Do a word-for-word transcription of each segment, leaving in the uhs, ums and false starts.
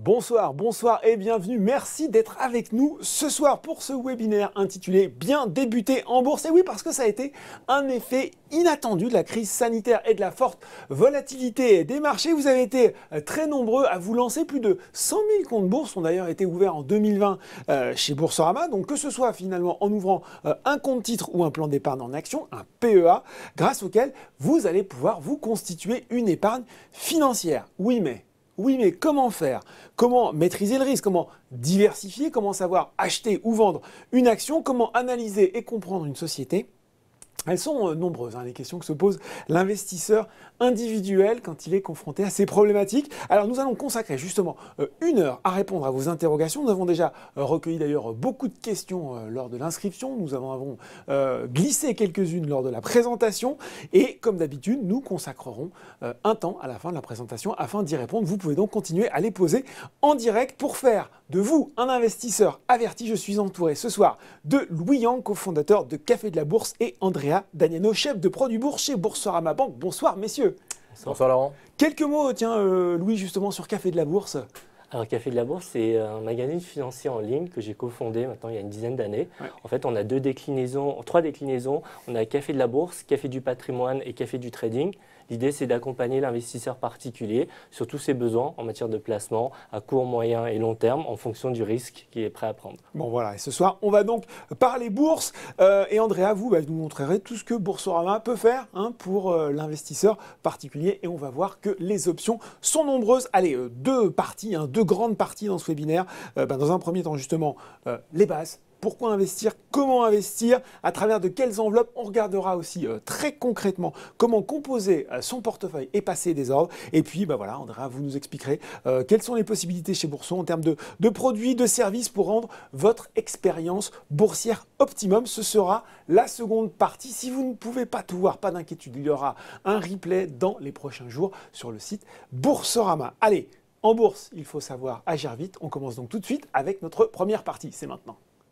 Bonsoir, bonsoir et bienvenue. Merci d'être avec nous ce soir pour ce webinaire intitulé « Bien débuter en bourse ». Et oui, parce que ça a été un effet inattendu de la crise sanitaire et de la forte volatilité des marchés. Vous avez été très nombreux à vous lancer. Plus de cent mille comptes bourse ont d'ailleurs été ouverts en deux mille vingt euh, chez Boursorama. Donc que ce soit finalement en ouvrant euh, un compte titre ou un plan d'épargne en action, un P E A, grâce auquel vous allez pouvoir vous constituer une épargne financière. Oui, mais... Oui, mais comment faire? Comment maîtriser le risque? Comment diversifier? Comment savoir acheter ou vendre une action? Comment analyser et comprendre une société? Elles sont nombreuses, hein, les questions que se pose l'investisseur individuel quand il est confronté à ces problématiques. Alors nous allons consacrer justement euh, une heure à répondre à vos interrogations. Nous avons déjà euh, recueilli d'ailleurs beaucoup de questions euh, lors de l'inscription. Nous avons, avons euh, glissé quelques-unes lors de la présentation. Et comme d'habitude, nous consacrerons euh, un temps à la fin de la présentation afin d'y répondre. Vous pouvez donc continuer à les poser en direct pour faire de vous un investisseur averti. Je suis entouré ce soir de Louis Yang, cofondateur de Café de la Bourse, et Andrea Damiano, chef de produits bourse chez Boursorama Banque. Bonsoir messieurs. Bonsoir Laurent. Quelques mots, tiens euh, Louis, justement sur Café de la Bourse. Alors Café de la Bourse, c'est un magazine financier en ligne que j'ai cofondé maintenant il y a une dizaine d'années. Ouais. En fait, on a deux déclinaisons, trois déclinaisons. On a Café de la Bourse, Café du patrimoine et Café du trading. L'idée, c'est d'accompagner l'investisseur particulier sur tous ses besoins en matière de placement à court, moyen et long terme en fonction du risque qu'il est prêt à prendre. Bon voilà, et ce soir, on va donc parler bourse. Euh, et Andrea, vous, bah, vous nous montrerez tout ce que Boursorama peut faire hein, pour euh, l'investisseur particulier. Et on va voir que les options sont nombreuses. Allez, euh, deux parties, hein, deux grandes parties dans ce webinaire. Euh, bah, dans un premier temps, justement, euh, les bases. Pourquoi investir? Comment investir? À travers de quelles enveloppes? On regardera aussi euh, très concrètement comment composer euh, son portefeuille et passer des ordres. Et puis, bah voilà, Andrea, vous nous expliquerez euh, quelles sont les possibilités chez Bourson en termes de, de produits, de services pour rendre votre expérience boursière optimum. Ce sera la seconde partie. Si vous ne pouvez pas tout voir, pas d'inquiétude, il y aura un replay dans les prochains jours sur le site Boursorama. Allez, en bourse, il faut savoir agir vite. On commence donc tout de suite avec notre première partie. C'est maintenant.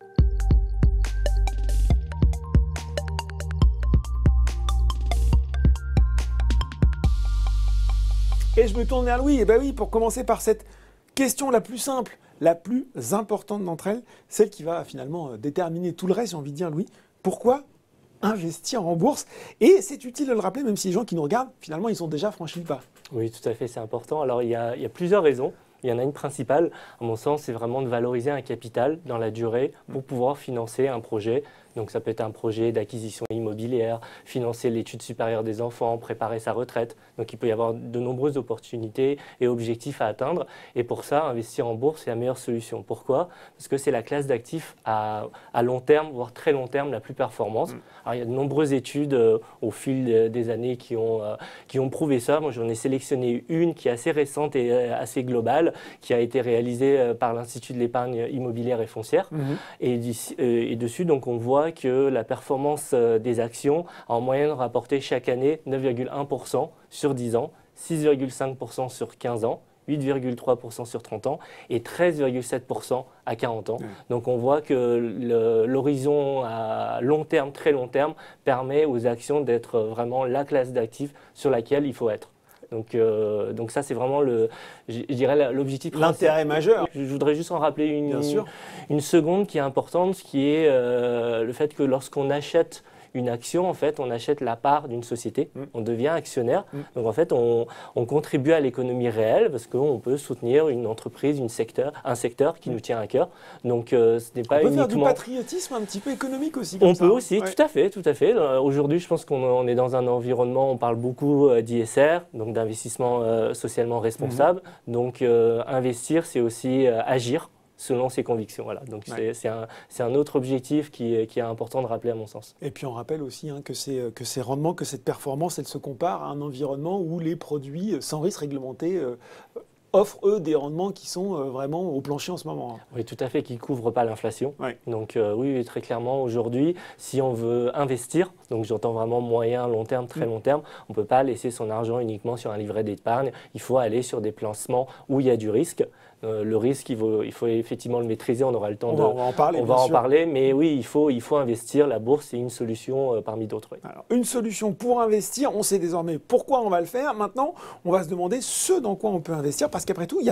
Et je me tourne vers Louis, et bien oui, pour commencer par cette question la plus simple, la plus importante d'entre elles, celle qui va finalement déterminer tout le reste, j'ai envie de dire, Louis, pourquoi investir en bourse? Et c'est utile de le rappeler, même si les gens qui nous regardent, finalement, ils ont déjà franchi le pas. Oui, tout à fait, c'est important. Alors, il y a, il y a plusieurs raisons. Il y en a une principale, à mon sens, c'est vraiment de valoriser un capital dans la durée pour pouvoir financer un projet. Donc ça peut être un projet d'acquisition immobilière, financer l'étude supérieure des enfants, préparer sa retraite. Donc il peut y avoir de nombreuses opportunités et objectifs à atteindre. Et pour ça, investir en bourse, c'est la meilleure solution. Pourquoi? Parce que c'est la classe d'actifs à, à long terme, voire très long terme, la plus performante. Mmh. Alors il y a de nombreuses études euh, au fil des années qui ont, euh, qui ont prouvé ça. Moi j'en ai sélectionné une qui est assez récente et euh, assez globale, qui a été réalisée euh, par l'Institut de l'épargne immobilière et foncière. Mmh. Et, euh, et dessus, donc on voit que la performance des actions a en moyenne rapporté chaque année neuf virgule un pour cent sur dix ans, six virgule cinq pour cent sur quinze ans, huit virgule trois pour cent sur trente ans et treize virgule sept pour cent à quarante ans. Mmh. Donc on voit que l'horizon à long terme, très long terme, permet aux actions d'être vraiment la classe d'actifs sur laquelle il faut être. Donc, euh, donc ça, c'est vraiment le, je, je dirais l'objectif. L'intérêt majeur. Je, je voudrais juste en rappeler une, une, une seconde qui est importante, qui est euh, le fait que lorsqu'on achète une action, en fait, on achète la part d'une société, mmh. on devient actionnaire. Mmh. Donc, en fait, on, on contribue à l'économie réelle parce qu'on peut soutenir une entreprise, une secteur, un secteur qui mmh. nous tient à cœur. Donc, euh, ce n'est pas uniquement... On peut faire du patriotisme un petit peu économique aussi. On ça, peut aussi, ouais. tout à fait, tout à fait. Euh, Aujourd'hui, je pense qu'on on est dans un environnement, on parle beaucoup euh, d'I S R, donc d'investissement euh, socialement responsable. Mmh. Donc, euh, investir, c'est aussi euh, agir selon ses convictions. Voilà. Donc ouais. c'est un, un autre objectif qui, qui est important de rappeler à mon sens. Et puis on rappelle aussi hein, que, que ces rendements, que cette performance, elle se compare à un environnement où les produits sans risque réglementé euh, offrent eux des rendements qui sont euh, vraiment au plancher en ce moment. Oui, tout à fait, qui ne couvrent pas l'inflation. Ouais. Donc euh, oui, très clairement, aujourd'hui, si on veut investir, donc j'entends vraiment moyen, long terme, très mmh. long terme, on ne peut pas laisser son argent uniquement sur un livret d'épargne. Il faut aller sur des placements où il y a du risque. Euh, le risque, il faut, il faut effectivement le maîtriser, on aura le temps on de... Va, on va en parler, On va en parler, mais oui, il faut, il faut investir. La bourse, c'est une solution euh, parmi d'autres. Oui. Alors, une solution pour investir, on sait désormais pourquoi on va le faire. Maintenant, on va se demander ce dans quoi on peut investir, parce qu'après tout, il n'y a pas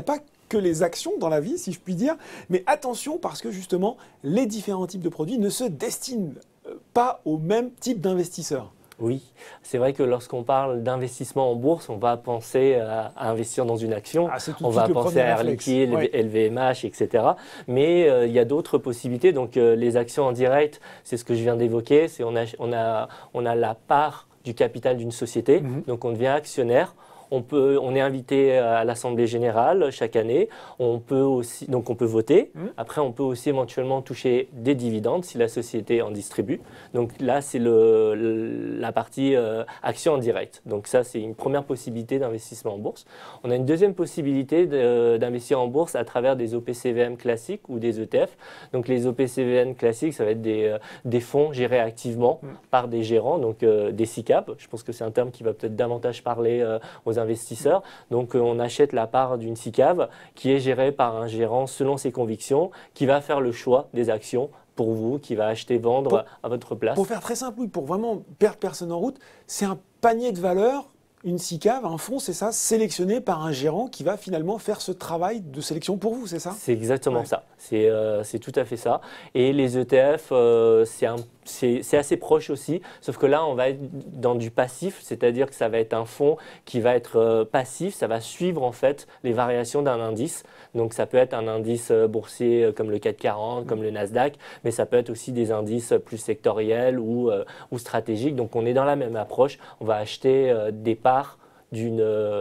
que les actions dans la vie, si je puis dire. Mais attention, parce que justement, les différents types de produits ne se destinent pas au même type d'investisseurs. Oui, c'est vrai que lorsqu'on parle d'investissement en bourse, on va penser à, à investir dans une action, ah, on va penser à Air Liquide, ouais. L V M H, et cetera. Mais euh, il y a d'autres possibilités. Donc euh, les actions en direct, c'est ce que je viens d'évoquer. C'est on a, on a, on a la part du capital d'une société, mm-hmm. donc on devient actionnaire. On, peut, on est invité à l'Assemblée générale chaque année. On peut aussi, donc on peut voter. Mmh. Après, on peut aussi éventuellement toucher des dividendes si la société en distribue. Donc là, c'est le, le, la partie euh, action en direct. Donc ça, c'est une première possibilité d'investissement en bourse. On a une deuxième possibilité d'investir en bourse à travers des O P C V M classiques ou des E T F. Donc les O P C V M classiques, ça va être des, euh, des fonds gérés activement mmh. par des gérants, donc euh, des S I C A P. Je pense que c'est un terme qui va peut-être davantage parler euh, aux investisseurs. Donc, euh, on achète la part d'une S I C A V qui est gérée par un gérant selon ses convictions, qui va faire le choix des actions pour vous, qui va acheter, vendre pour, à votre place. Pour faire très simple, oui, pour vraiment perdre personne en route, c'est un panier de valeurs, une S I C A V, un fonds, c'est ça, sélectionné par un gérant qui va finalement faire ce travail de sélection pour vous, c'est ça? C'est exactement ouais. ça. C'est euh, tout à fait ça. Et les E T F, euh, c'est un c'est assez proche aussi, sauf que là, on va être dans du passif, c'est-à-dire que ça va être un fonds qui va être euh, passif, ça va suivre en fait les variations d'un indice. Donc, ça peut être un indice boursier comme le CAC quarante, comme le Nasdaq, mais ça peut être aussi des indices plus sectoriels ou, euh, ou stratégiques. Donc, on est dans la même approche. On va acheter euh, des parts d'une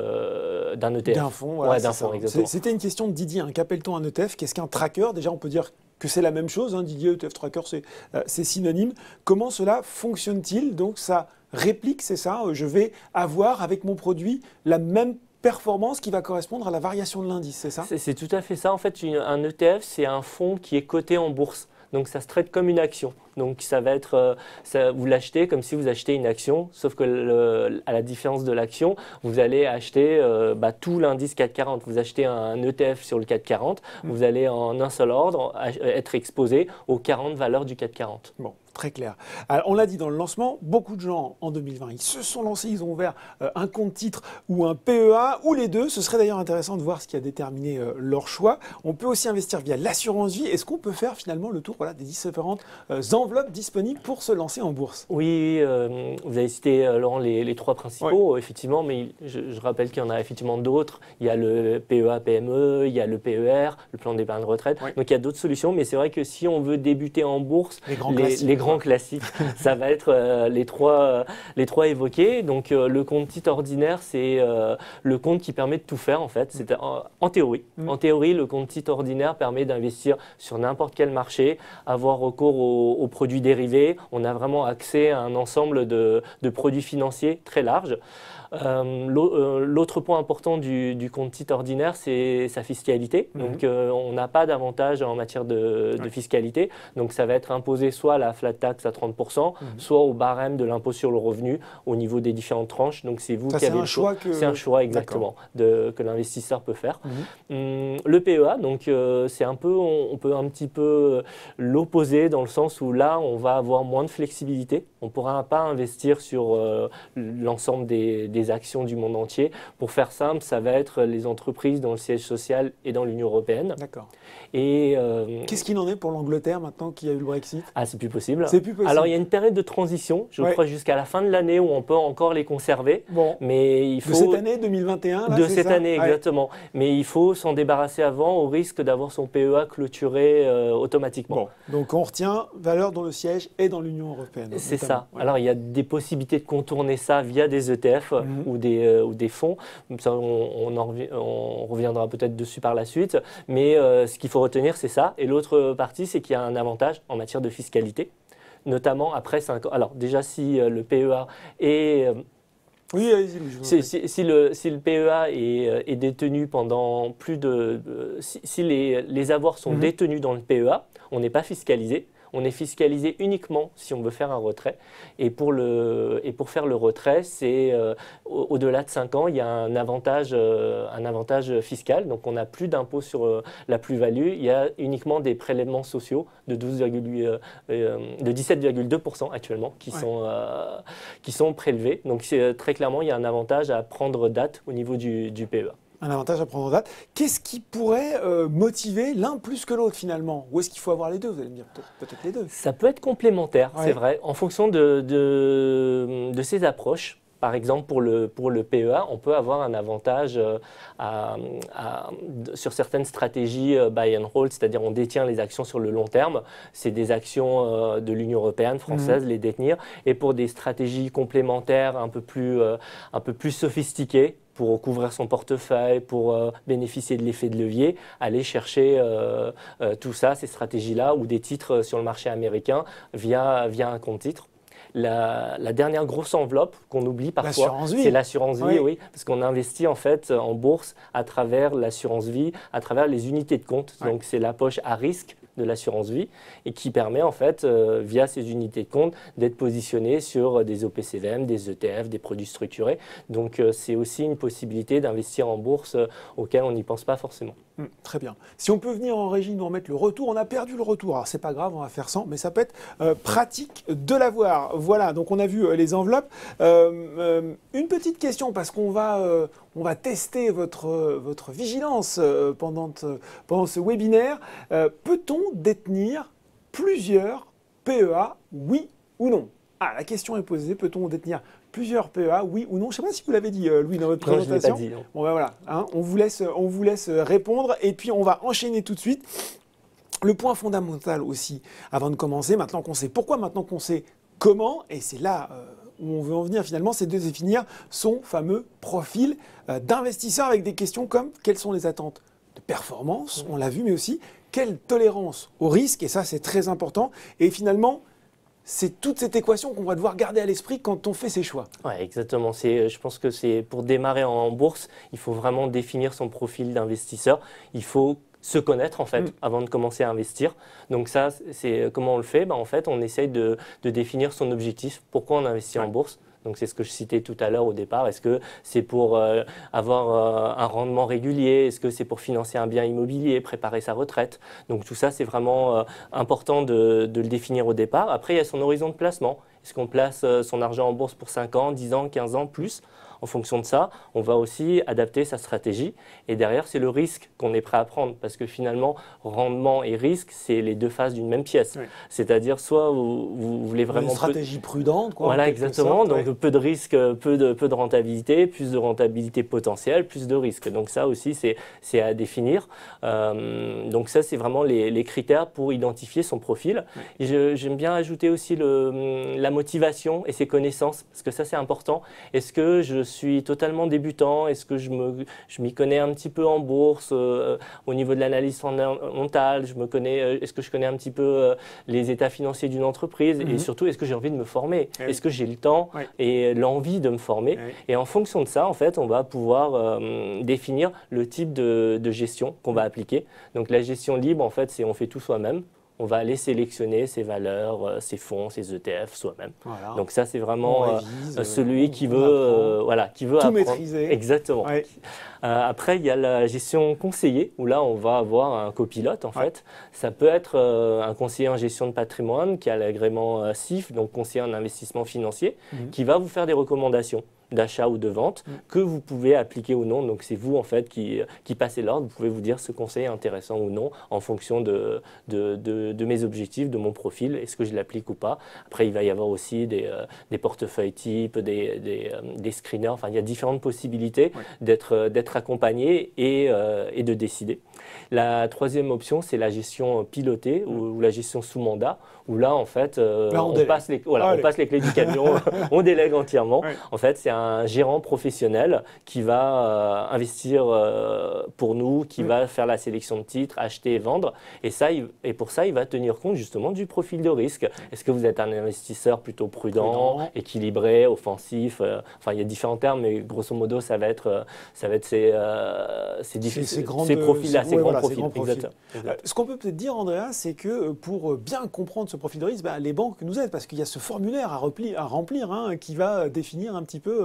euh, d'un E T F. D'un fonds, voilà, ouais, d'un fonds, exactement. C'était une question de Didier. Hein. Qu'appelle-t-on un E T F? Qu'est-ce qu'un tracker? Déjà, on peut dire que c'est la même chose. Hein. Didier, E T F, tracker, c'est euh, synonyme. Comment cela fonctionne-t-il? Donc, ça réplique, c'est ça. Je vais avoir avec mon produit la même performance qui va correspondre à la variation de l'indice, c'est ça? C'est tout à fait ça. En fait, une, un E T F, c'est un fonds qui est coté en bourse. Donc, ça se traite comme une action. Donc, ça va être, euh, ça, vous l'achetez comme si vous achetez une action, sauf que le, à la différence de l'action, vous allez acheter euh, bah, tout l'indice CAC quarante. Vous achetez un E T F sur le CAC quarante, mmh. vous allez en un seul ordre être exposé aux quarante valeurs du CAC quarante. Bon. Très clair. Alors, on l'a dit dans le lancement, beaucoup de gens en deux mille vingt, ils se sont lancés, ils ont ouvert euh, un compte titre ou un P E A ou les deux. Ce serait d'ailleurs intéressant de voir ce qui a déterminé euh, leur choix. On peut aussi investir via l'assurance vie. Est-ce qu'on peut faire finalement le tour voilà, des différentes euh, enveloppes disponibles pour se lancer en bourse? Oui, euh, vous avez cité euh, Laurent les, les trois principaux, ouais. effectivement, mais je, je rappelle qu'il y en a effectivement d'autres. Il y a le P E A P M E, il y a le P E R, le plan d'épargne retraite. Ouais. Donc il y a d'autres solutions, mais c'est vrai que si on veut débuter en bourse, les grands les, classiques. Les grands classiques, ça va être euh, les, trois, euh, les trois évoqués. Donc euh, le compte titre ordinaire, c'est euh, le compte qui permet de tout faire en fait. C'est en, en théorie. Mm. En théorie, le compte titre ordinaire permet d'investir sur n'importe quel marché, avoir recours aux, aux produits dérivés. On a vraiment accès à un ensemble de, de produits financiers très large. Euh, L'autre point important du, du compte titre ordinaire, c'est sa fiscalité. Mmh. Donc, euh, on n'a pas d'avantage en matière de, de fiscalité. Donc, ça va être imposé soit à la flat tax à trente pour cent, mmh. soit au barème de l'impôt sur le revenu au niveau des différentes tranches. Donc, c'est vous ça, qui avez le choix. Que... C'est un choix exactement de, que l'investisseur peut faire. Mmh. Hum, le P E A, donc, euh, c'est un peu, on, on peut un petit peu l'opposer dans le sens où là, on va avoir moins de flexibilité. On ne pourra pas investir sur euh, l'ensemble des, des actions du monde entier. Pour faire simple, ça va être les entreprises dont le siège social est dans l'Union européenne. D'accord. Et euh, qu'est-ce qu'il en est pour l'Angleterre maintenant qu'il y a eu le Brexit? Ah, c'est plus possible. C'est plus possible. Alors, il y a une période de transition, je ouais. crois, jusqu'à la fin de l'année où on peut encore les conserver. Bon. Mais il faut... De cette année deux mille vingt et un là, De cette ça année, exactement. Ouais. Mais il faut s'en débarrasser avant au risque d'avoir son P E A clôturé euh, automatiquement. Bon. Donc, on retient valeur dont le siège est dans l'Union européenne. C'est ça. Ouais. Alors, il y a des possibilités de contourner ça via des E T F mmh. ou, des, euh, ou des fonds. Ça, on, on, en revi on reviendra peut-être dessus par la suite. Mais euh, ce qu'il faut retenir, c'est ça. Et l'autre partie, c'est qu'il y a un avantage en matière de fiscalité, notamment après cinq ans. Alors, déjà, si euh, le P E A est... Euh, Oui, allez-y. Si, si, si, le, si le P E A est, est détenu pendant plus de... Euh, si si les, les avoirs sont mmh. détenus dans le P E A, on n'est pas fiscalisé. On est fiscalisé uniquement si on veut faire un retrait. Et pour, le, et pour faire le retrait, c'est euh, au-delà de cinq ans, il y a un avantage, euh, un avantage fiscal. Donc, on n'a plus d'impôt sur euh, la plus-value. Il y a uniquement des prélèvements sociaux de, euh, de dix-sept virgule deux pour cent actuellement qui, ouais. sont, euh, qui sont prélevés. Donc, très clairement, il y a un avantage à prendre date au niveau du, du P E A. Un avantage à prendre en date. Qu'est-ce qui pourrait euh, motiver l'un plus que l'autre finalement? Ou est-ce qu'il faut avoir les deux? Vous allez me dire peut-être peut-être les deux. Ça peut être complémentaire, Ouais. c'est vrai, en fonction de, de, de ces approches. Par exemple, pour le, pour le P E A, on peut avoir un avantage euh, à, à, sur certaines stratégies euh, buy and hold, c'est-à-dire on détient les actions sur le long terme. C'est des actions euh, de l'Union européenne, française, mmh. les détenir. Et pour des stratégies complémentaires un peu plus, euh, un peu plus sophistiquées, pour couvrir son portefeuille, pour euh, bénéficier de l'effet de levier, aller chercher euh, euh, tout ça, ces stratégies-là, ou des titres sur le marché américain via, via un compte titre. La, la dernière grosse enveloppe qu'on oublie parfois, c'est l'assurance vie, oui. oui, parce qu'on investit en fait en bourse à travers l'assurance vie, à travers les unités de compte. Oui. Donc c'est la poche à risque de l'assurance vie et qui permet en fait, euh, via ces unités de compte, d'être positionné sur des O P C V M, des E T F, des produits structurés. Donc euh, c'est aussi une possibilité d'investir en bourse euh, auquel on n'y pense pas forcément. Mmh, très bien. Si on peut venir en régie nous remettre le retour, on a perdu le retour. Alors c'est pas grave, on va faire sans, mais ça peut être euh, pratique de l'avoir. Voilà, donc on a vu euh, les enveloppes. Euh, euh, une petite question parce qu'on va, euh, on va tester votre, euh, votre vigilance euh, pendant, euh, pendant ce webinaire. Euh, peut-on détenir plusieurs P E A, oui ou non? Ah, la question est posée, peut-on détenir plusieurs P E A, oui ou non? Je ne sais pas si vous l'avez dit, euh, Louis, dans votre non, présentation. Je l'ai pas dit, non. Bon, ben voilà, hein, on, vous laisse, on vous laisse répondre et puis on va enchaîner tout de suite. Le point fondamental aussi, avant de commencer, maintenant qu'on sait pourquoi, maintenant qu'on sait comment, et c'est là euh, où on veut en venir finalement, c'est de définir son fameux profil euh, d'investisseur avec des questions comme quelles sont les attentes de performance, on l'a vu, mais aussi quelle tolérance au risque, et ça c'est très important, et finalement, c'est toute cette équation qu'on va devoir garder à l'esprit quand on fait ses choix. Oui, exactement. Je pense que c'est pour démarrer en bourse, il faut vraiment définir son profil d'investisseur. Il faut se connaître en fait mmh. avant de commencer à investir. Donc ça, c'est comment on le fait? Ben, en fait, on essaye de, de définir son objectif. Pourquoi on investit ouais. en bourse? Donc c'est ce que je citais tout à l'heure au départ. Est-ce que c'est pour euh, avoir euh, un rendement régulier? Est-ce que c'est pour financer un bien immobilier, préparer sa retraite? Donc tout ça, c'est vraiment euh, important de, de le définir au départ. Après, il y a son horizon de placement. Est-ce qu'on place euh, son argent en bourse pour cinq ans, dix ans, quinze ans, plus? En fonction de ça, on va aussi adapter sa stratégie. Et derrière, c'est le risque qu'on est prêt à prendre. Parce que finalement, rendement et risque, c'est les deux faces d'une même pièce. Oui. C'est-à-dire, soit vous, vous voulez vraiment… Une stratégie peu... prudente, quoi. Voilà, exactement. Sorte, Donc, ouais. peu de risque, peu de, peu de rentabilité, plus de rentabilité potentielle, plus de risque. Donc, ça aussi, c'est à définir. Euh, donc, ça, c'est vraiment les, les critères pour identifier son profil. Oui. Et j'aime bien ajouter aussi le, la motivation et ses connaissances. Parce que ça, c'est important. Est-ce que je suis totalement débutant? Est-ce que je me, je m'y connais un petit peu en bourse euh, au niveau de l'analyse fondamentale? Je me connais, euh, est-ce que je connais un petit peu euh, les états financiers d'une entreprise? Mm-hmm. Et surtout, est-ce que j'ai envie de me former? Oui. Est-ce que j'ai le temps oui. et l'envie de me former? Oui. Et en fonction de ça, en fait, on va pouvoir euh, définir le type de, de gestion qu'on va appliquer. Donc la gestion libre, en fait, c'est on fait tout soi-même. On va aller sélectionner ses valeurs, ses fonds, ses E T F soi-même. Voilà. Donc ça, c'est vraiment révise, euh, celui qui veut, euh, voilà, qui veut tout apprendre. maîtriser. Exactement. Ouais. Euh, après, il y a la gestion conseillée, où là, on va avoir un copilote, en ouais. fait. Ça peut être euh, un conseiller en gestion de patrimoine qui a l'agrément euh, C I F, donc conseiller en investissement financier, mmh. qui va vous faire des recommandations d'achat ou de vente, mmh. que vous pouvez appliquer ou non. Donc, c'est vous, en fait, qui, qui passez l'ordre. Vous pouvez vous dire ce conseil est intéressant ou non en fonction de, de, de, de mes objectifs, de mon profil. Est-ce que je l'applique ou pas? Après, il va y avoir aussi des, euh, des portefeuilles types, des, des, euh, des screeners. Enfin, il y a différentes possibilités ouais. d'être d'être accompagné et, euh, et de décider. La troisième option, c'est la gestion pilotée mmh. ou, ou la gestion sous mandat, où là, en fait, euh, là, on, on, passe les, voilà, on passe les clés du camion, on délègue entièrement. Ouais. En fait, c'est un un gérant professionnel qui va euh, investir euh, pour nous, qui mmh. va faire la sélection de titres, acheter et vendre. Et, ça, il, et pour ça, il va tenir compte justement du profil de risque. Est-ce que vous êtes un investisseur plutôt prudent, prudent. équilibré, offensif? euh, Enfin, il y a différents termes, mais grosso modo, ça va être, euh, ça va être ces, euh, ces, ces, ces, ces profils-là, ces, ces, ouais, grands voilà, profils. Ces grands profils. Exactement. Euh, ce qu'on peut peut-être dire, Andrea, c'est que pour bien comprendre ce profil de risque, bah, les banques nous aident parce qu'il y a ce formulaire à, repli, à remplir hein, qui va définir un petit peu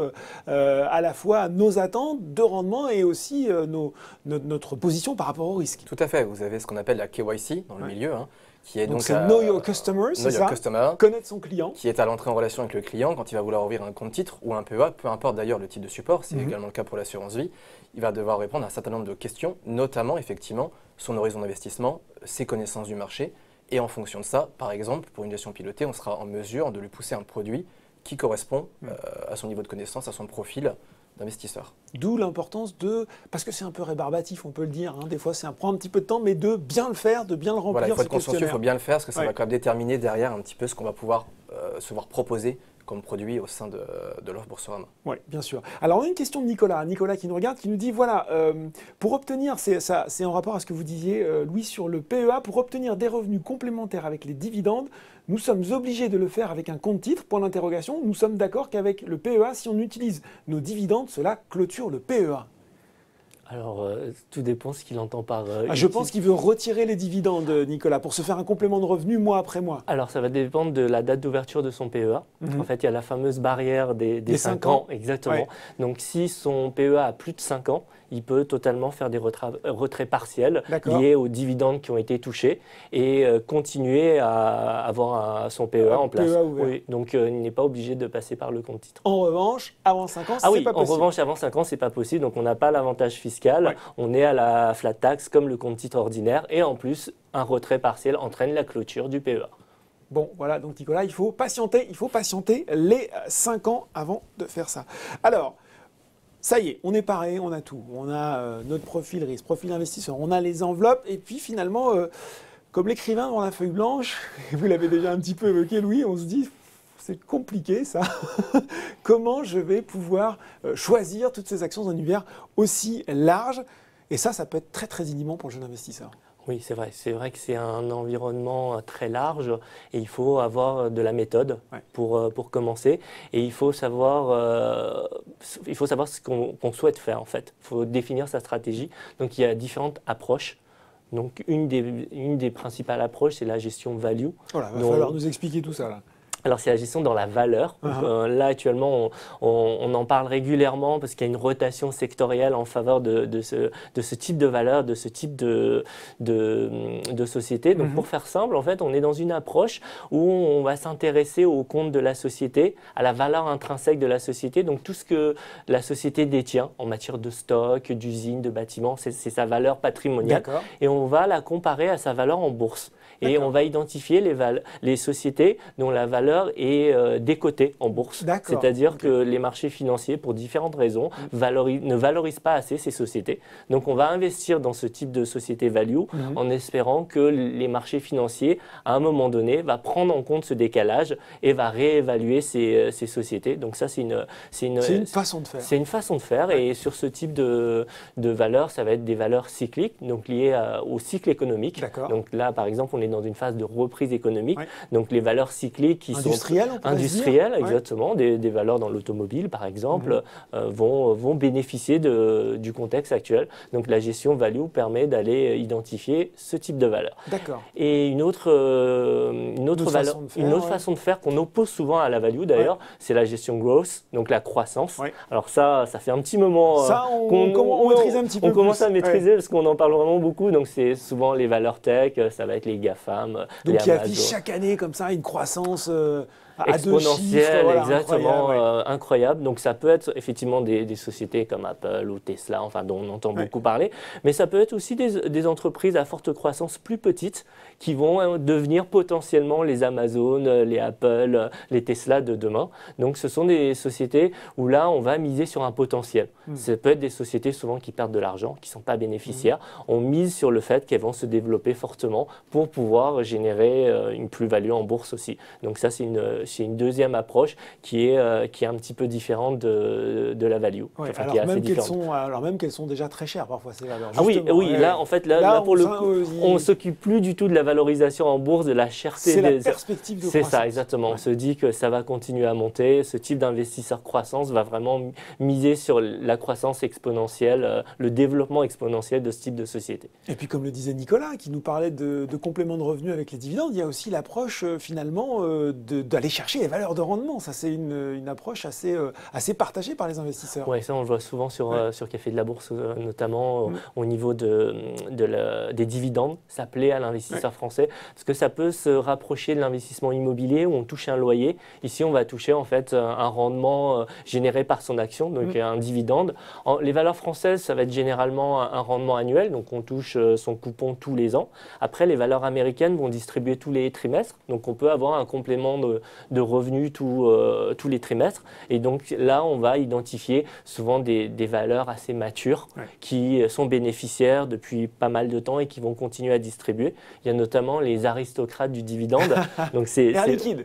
euh, euh, à la fois nos attentes de rendement et aussi euh, nos, notre, notre position par rapport au risque. Tout à fait. Vous avez ce qu'on appelle la K Y C dans le Ouais. milieu, hein, qui est donc donc, c'est à, Know Your Customer, c'est Know Your ça, Customer, connaître son client. qui est à l'entrée en relation avec le client quand il va vouloir ouvrir un compte titre ou un P E A, peu importe d'ailleurs le type de support, c'est Mhm. également le cas pour l'assurance vie. Il va devoir répondre à un certain nombre de questions, notamment effectivement son horizon d'investissement, ses connaissances du marché. Et en fonction de ça, par exemple, pour une gestion pilotée, on sera en mesure de lui pousser un produit qui correspond euh, à son niveau de connaissance, à son profil d'investisseur. D'où l'importance de, parce que c'est un peu rébarbatif, on peut le dire, hein, des fois ça prend un petit peu de temps, mais de bien le faire, de bien le remplir. Voilà, il faut ce être consciencieux, il questionnaire. faut bien le faire, parce que ça Ouais. va quand même déterminer derrière un petit peu ce qu'on va pouvoir euh, se voir proposer comme produit au sein de, de l'offre Boursorama. Oui, bien sûr. Alors, on a une question de Nicolas. Nicolas qui nous regarde, qui nous dit, voilà, euh, pour obtenir, c'est, ça, c'est en rapport à ce que vous disiez, euh, Louis, sur le P E A, pour obtenir des revenus complémentaires avec les dividendes, nous sommes obligés de le faire avec un compte titre, point d'interrogation. Nous sommes d'accord qu'avec le P E A, si on utilise nos dividendes, cela clôture le P E A. Alors, euh, tout dépend ce qu'il entend par... euh, Ah, je utile. pense qu'il veut retirer les dividendes, Nicolas, pour se faire un complément de revenus mois après mois. Alors, ça va dépendre de la date d'ouverture de son P E A. Mhm. En fait, il y a la fameuse barrière des, des Des cinq cinq ans. ans. Exactement. Ouais. Donc, si son P E A a plus de cinq ans, il peut totalement faire des retraits, retraits partiels D'accord. liés aux dividendes qui ont été touchés et euh, continuer à avoir un- son P E A Un en place. P E A ouvert. Oui, donc, euh, il n'est pas obligé de passer par le compte titre. En revanche, avant cinq ans, Ah c'est oui, pas en possible. revanche, avant cinq ans, c'est pas possible. Donc, on n'a pas l'avantage fiscal. Ouais. On est à la flat tax comme le compte titre ordinaire. Et en plus, un retrait partiel entraîne la clôture du P E A. Bon, voilà, donc Nicolas, il faut patienter, il faut patienter les cinq ans avant de faire ça. Alors, ça y est, on est paré, on a tout. On a euh, notre profil risque, profil investisseur, on a les enveloppes, et puis finalement, euh, comme l'écrivain devant la feuille blanche, vous l'avez déjà un petit peu évoqué, Louis, on se dit, c'est compliqué ça. Comment je vais pouvoir euh, choisir toutes ces actions dans un univers aussi large? Et ça, ça peut être très très inhibant pour le jeune investisseur. Oui, c'est vrai. C'est vrai que c'est un environnement très large et il faut avoir de la méthode Ouais. pour, euh, pour commencer. Et il faut savoir, euh, il faut savoir ce qu'on qu'on souhaite faire en fait. Il faut définir sa stratégie. Donc il y a différentes approches. Donc une des, une des principales approches, c'est la gestion value. Voilà, il va Donc- falloir nous expliquer tout ça là. Alors c'est la gestion dans la valeur. Donc, Uh-huh. euh, là actuellement on, on- on en parle régulièrement parce qu'il y a une rotation sectorielle en faveur de, de, ce, de ce type de valeur, de ce type de, de, de société. Donc Mhm. pour faire simple, en fait on est dans une approche où on va s'intéresser au compte de la société, à la valeur intrinsèque de la société. Donc tout ce que la société détient en matière de stock, d'usines, de bâtiments, c'est c'est sa valeur patrimoniale. D'accord. Et on va la comparer à sa valeur en bourse. Et D'accord. on va identifier les, val- les sociétés dont la valeur est euh, décotée en bourse. D'accord. C'est-à-dire Ok. que les marchés financiers, pour différentes raisons, valori- ne valorisent pas assez ces sociétés. Donc on va investir dans ce type de société value Mhm. en espérant que les marchés financiers, à un moment donné, va prendre en compte ce décalage et va réévaluer ces, euh, ces sociétés. Donc ça, c'est une, c'est une, C'est une façon de faire. c'est une façon de faire. Et sur ce type de, de valeurs, ça va être des valeurs cycliques, donc liées à- au cycle économique. D'accord. Donc là, par exemple, on est dans une phase de reprise économique. Ouais. Donc les valeurs cycliques qui sont Industriel, on pourrait se dire. industrielles, Ouais. exactement, des, des valeurs dans l'automobile, par exemple, Mhm. euh, vont, vont bénéficier de, du contexte actuel. Donc la gestion value permet d'aller identifier ce type de valeur. D'accord. Et une autre, euh, une autre, autre valeur, façon de faire, une autre ouais. façon de faire qu'on oppose souvent à la value d'ailleurs, c'est la gestion growth, donc la croissance. Ouais. Alors ça, ça fait un petit moment. Ça, euh, on, qu'on- on- on on- maîtrise un petit peu on commence plus. à maîtriser parce qu'on en parle vraiment beaucoup. Donc c'est souvent les valeurs tech, ça va être les GAFAM, Ouais. les Donc, qui Amazon. affiche chaque année comme ça une croissance euh, à à deux Exponentielle, chiffres, voilà, exactement, incroyable, ouais. euh, incroyable. Donc ça peut être effectivement des, des sociétés comme Apple ou Tesla, enfin dont on entend Ouais. beaucoup parler, mais ça peut être aussi des, des entreprises à forte croissance plus petites qui vont euh, devenir potentiellement les Amazon, euh, les Apple, euh, les Tesla de demain. Donc ce sont des sociétés où là on va miser sur un potentiel. Mm. Ça peut être des sociétés souvent qui perdent de l'argent, qui ne sont pas bénéficiaires. On mise sur le fait qu'elles vont se développer fortement pour pouvoir générer euh, une plus-value en bourse aussi. Donc ça c'est une c'est une deuxième approche qui est, euh, qui est un petit peu différente de, de la value. Ouais, Enfin, alors, qui est assez même qu'elles différente. sont, alors même qu'elles sont déjà très chères parfois ces valeurs. Ah oui, justement, oui ouais. là en fait, là, Là, là, pour on le sent, coup, euh, il- on ne s'occupe plus du tout de la valorisation en bourse, de la cherté c'est la des... perspective de C'est croissance. ça, exactement. Ouais. On se dit que ça va continuer à monter. Ce type d'investisseur croissance va vraiment miser sur la croissance exponentielle, euh, le développement exponentiel de ce type de société. Et puis comme le disait Nicolas, qui nous parlait de, de compléments de revenus avec les dividendes, il y a aussi l'approche euh, finalement euh, de- d'aller chercher les valeurs de rendement. Ça, c'est une, une approche assez, euh, assez partagée par les investisseurs. Oui, ça, on le voit souvent sur, ouais. euh, sur Café de la Bourse, euh, notamment mmh. au, au niveau de, de la, des dividendes. Ça plaît à l'investisseur ouais. français parce que ça peut se rapprocher de l'investissement immobilier où on touche un loyer. Ici, on va toucher en fait un rendement euh, généré par son action, donc mmh. un dividende. En, les valeurs françaises, ça va être généralement un, un rendement annuel, donc on touche euh, son coupon tous les ans. Après, les valeurs américaines vont distribuer tous les trimestres, donc on peut avoir un complément de, de revenus tout, euh, tous les trimestres. Et donc là, on va identifier souvent des, des valeurs assez matures ouais. qui sont bénéficiaires depuis pas mal de temps et qui vont continuer à distribuer. Il y a notamment les aristocrates du dividende. Donc c'est liquide.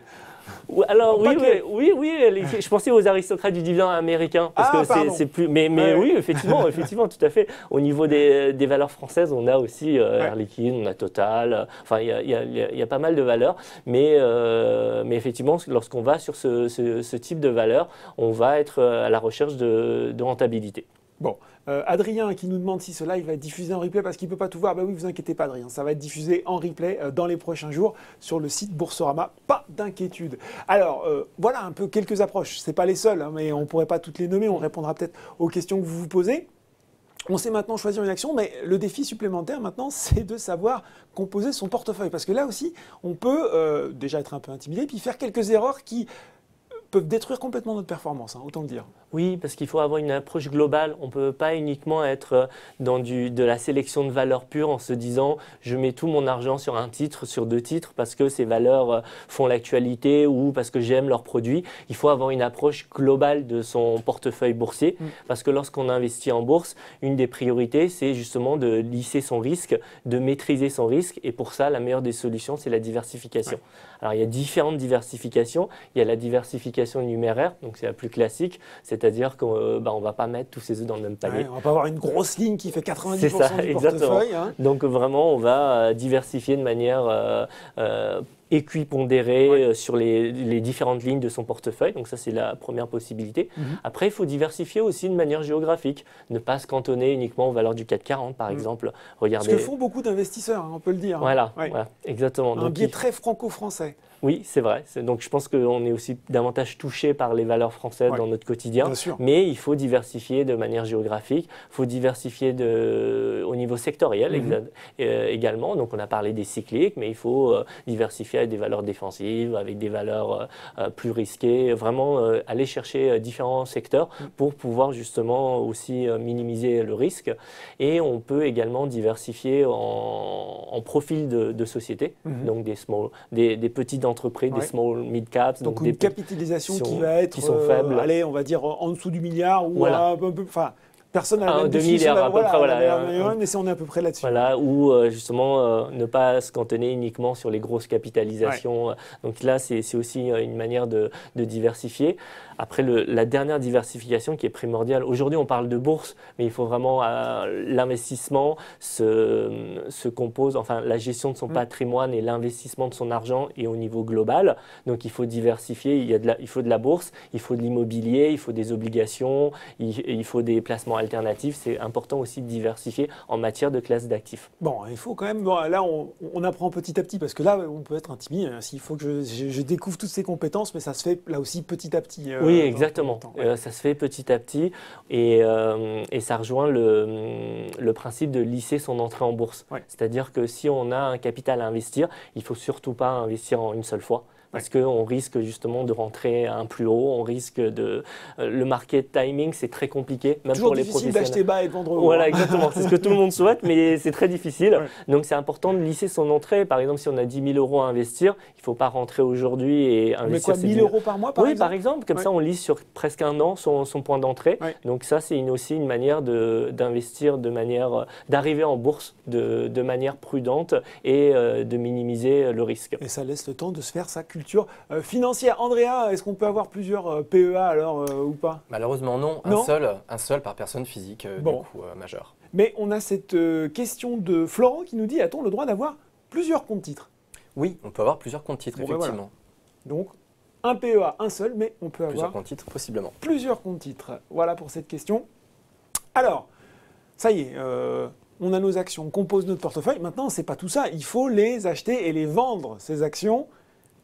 Alors oui, oui, oui, oui, les, je pensais aux aristocrates du dividende américain parce ah, que c'est plus. Mais, mais ouais. oui, effectivement, effectivement, tout à fait. Au niveau des, des valeurs françaises, on a aussi euh, ouais. Air Liquide, on a Total. Euh, enfin, il y a, y, a, y a pas mal de valeurs, mais euh, mais effectivement, lorsqu'on va sur ce, ce, ce type de valeurs, on va être à la recherche de, de rentabilité. Bon, euh, Adrien qui nous demande si ce live va être diffusé en replay parce qu'il ne peut pas tout voir. Ben oui, vous inquiétez pas Adrien, ça va être diffusé en replay euh, dans les prochains jours sur le site Boursorama. Pas d'inquiétude. Alors, euh, voilà un peu quelques approches. Ce n'est pas les seules, hein, mais on ne pourrait pas toutes les nommer. On répondra peut-être aux questions que vous vous posez. On sait maintenant choisir une action, mais le défi supplémentaire maintenant, c'est de savoir composer son portefeuille. Parce que là aussi, on peut euh, déjà être un peu intimidé, puis faire quelques erreurs qui peuvent détruire complètement notre performance, hein, autant le dire. Oui, parce qu'il faut avoir une approche globale. On ne peut pas uniquement être dans du, de la sélection de valeurs pures en se disant je mets tout mon argent sur un titre, sur deux titres parce que ces valeurs font l'actualité ou parce que j'aime leurs produits. Il faut avoir une approche globale de son portefeuille boursier mmh. parce que lorsqu'on investit en bourse, une des priorités, c'est justement de lisser son risque, de maîtriser son risque et pour ça, la meilleure des solutions, c'est la diversification. Ouais. Alors, il y a différentes diversifications. Il y a la diversification numéraire, donc c'est la plus classique, c'est C'est-à-dire qu'on euh, bah, ne va pas mettre tous ses œufs dans le même panier. Ouais, on ne va pas avoir une grosse ligne qui fait quatre-vingt-dix pour cent ça, du exactement. portefeuille. Hein. Donc vraiment, on va euh, diversifier de manière euh, euh, équipondérée ouais. euh, sur les, les différentes lignes de son portefeuille. Donc ça, c'est la première possibilité. Mm-hmm. Après, il faut diversifier aussi de manière géographique. Ne pas se cantonner uniquement aux valeurs du CAC quarante, par mm. exemple. Regardez. Ce que font beaucoup d'investisseurs, hein, on peut le dire. Voilà, hein. ouais. voilà exactement. Un Donc, biais il... très franco-français. Oui, c'est vrai. Donc je pense qu'on est aussi davantage touché par les valeurs françaises ouais. dans notre quotidien. Bien sûr. Mais il faut diversifier de manière géographique. Il faut diversifier de, au niveau sectoriel mm-hmm. euh, également. Donc on a parlé des cycliques, mais il faut euh, diversifier avec des valeurs défensives, avec des valeurs euh, plus risquées. Vraiment euh, aller chercher euh, différents secteurs mm. pour pouvoir justement aussi euh, minimiser le risque. Et on peut également diversifier en, en profil de, de société. Mm-hmm. Donc des, small, des, des petites entreprises, ouais. des small mid caps. Donc, donc une des capitalisation qui, sont, qui va être, qui sont faibles. Euh, allez, on va dire en dessous du milliard ou voilà. un peu, enfin. Personne n'a un, la même deux milliards à peu voilà, près, voilà. La, la, mais si on est à peu près là-dessus. Voilà, ou euh, justement euh, ne pas se cantonner uniquement sur les grosses capitalisations. Ouais. Donc là, c'est aussi une manière de, de diversifier. Après, le, la dernière diversification qui est primordiale, aujourd'hui on parle de bourse, mais il faut vraiment, euh, l'investissement se, se compose, enfin la gestion de son mmh. patrimoine et l'investissement de son argent est au niveau global. Donc il faut diversifier, il, y a de la, il faut de la bourse, il faut de l'immobilier, il faut des obligations, il, il faut des placements alternatifs. C'est important aussi de diversifier en matière de classe d'actifs. Bon, il faut quand même, bon, là on, on apprend petit à petit, parce que là on peut être intimidé, hein, s'il faut que je, je, je découvre toutes ces compétences, mais ça se fait là aussi petit à petit. Euh, oui, exactement. Ouais. Euh, ça se fait petit à petit et, euh, et ça rejoint le, le principe de lisser son entrée en bourse. Ouais. C'est-à-dire que si on a un capital à investir, il ne faut surtout pas investir en une seule fois. Parce ouais. qu'on risque justement de rentrer à un plus haut, on risque de... Euh, le market timing, c'est très compliqué, même Toujours pour les professionnels. Toujours difficile d'acheter bas et de vendre haut. Voilà, exactement. C'est ce que tout le monde souhaite, mais c'est très difficile. Ouais. Donc, c'est important de lisser son entrée. Par exemple, si on a dix mille euros à investir, il ne faut pas rentrer aujourd'hui et investir... Mais quoi, mille euros par mois, par oui, exemple par exemple. Comme ouais. ça, on lisse sur presque un an son, son point d'entrée. Ouais. Donc, ça, c'est une, aussi une manière d'investir, de, de manière... d'arriver en bourse de, de manière prudente et euh, de minimiser le risque. Et ça laisse le temps de se faire sa culture euh, financière. Andrea, est-ce qu'on peut avoir plusieurs euh, P E A alors euh, ou pas? Malheureusement non, un, non seul, un seul par personne physique euh, bon. du coup euh, majeur. Mais on a cette euh, question de Florent qui nous dit, a-t-on le droit d'avoir plusieurs comptes titres? Oui, on peut avoir plusieurs comptes titres, bon, effectivement. Ben voilà. Donc, un P E A, un seul, mais on peut plusieurs avoir comptes titres, possiblement. Plusieurs comptes titres. Voilà pour cette question. Alors, ça y est, euh, on a nos actions, on compose notre portefeuille. Maintenant, c'est pas tout ça. Il faut les acheter et les vendre, ces actions.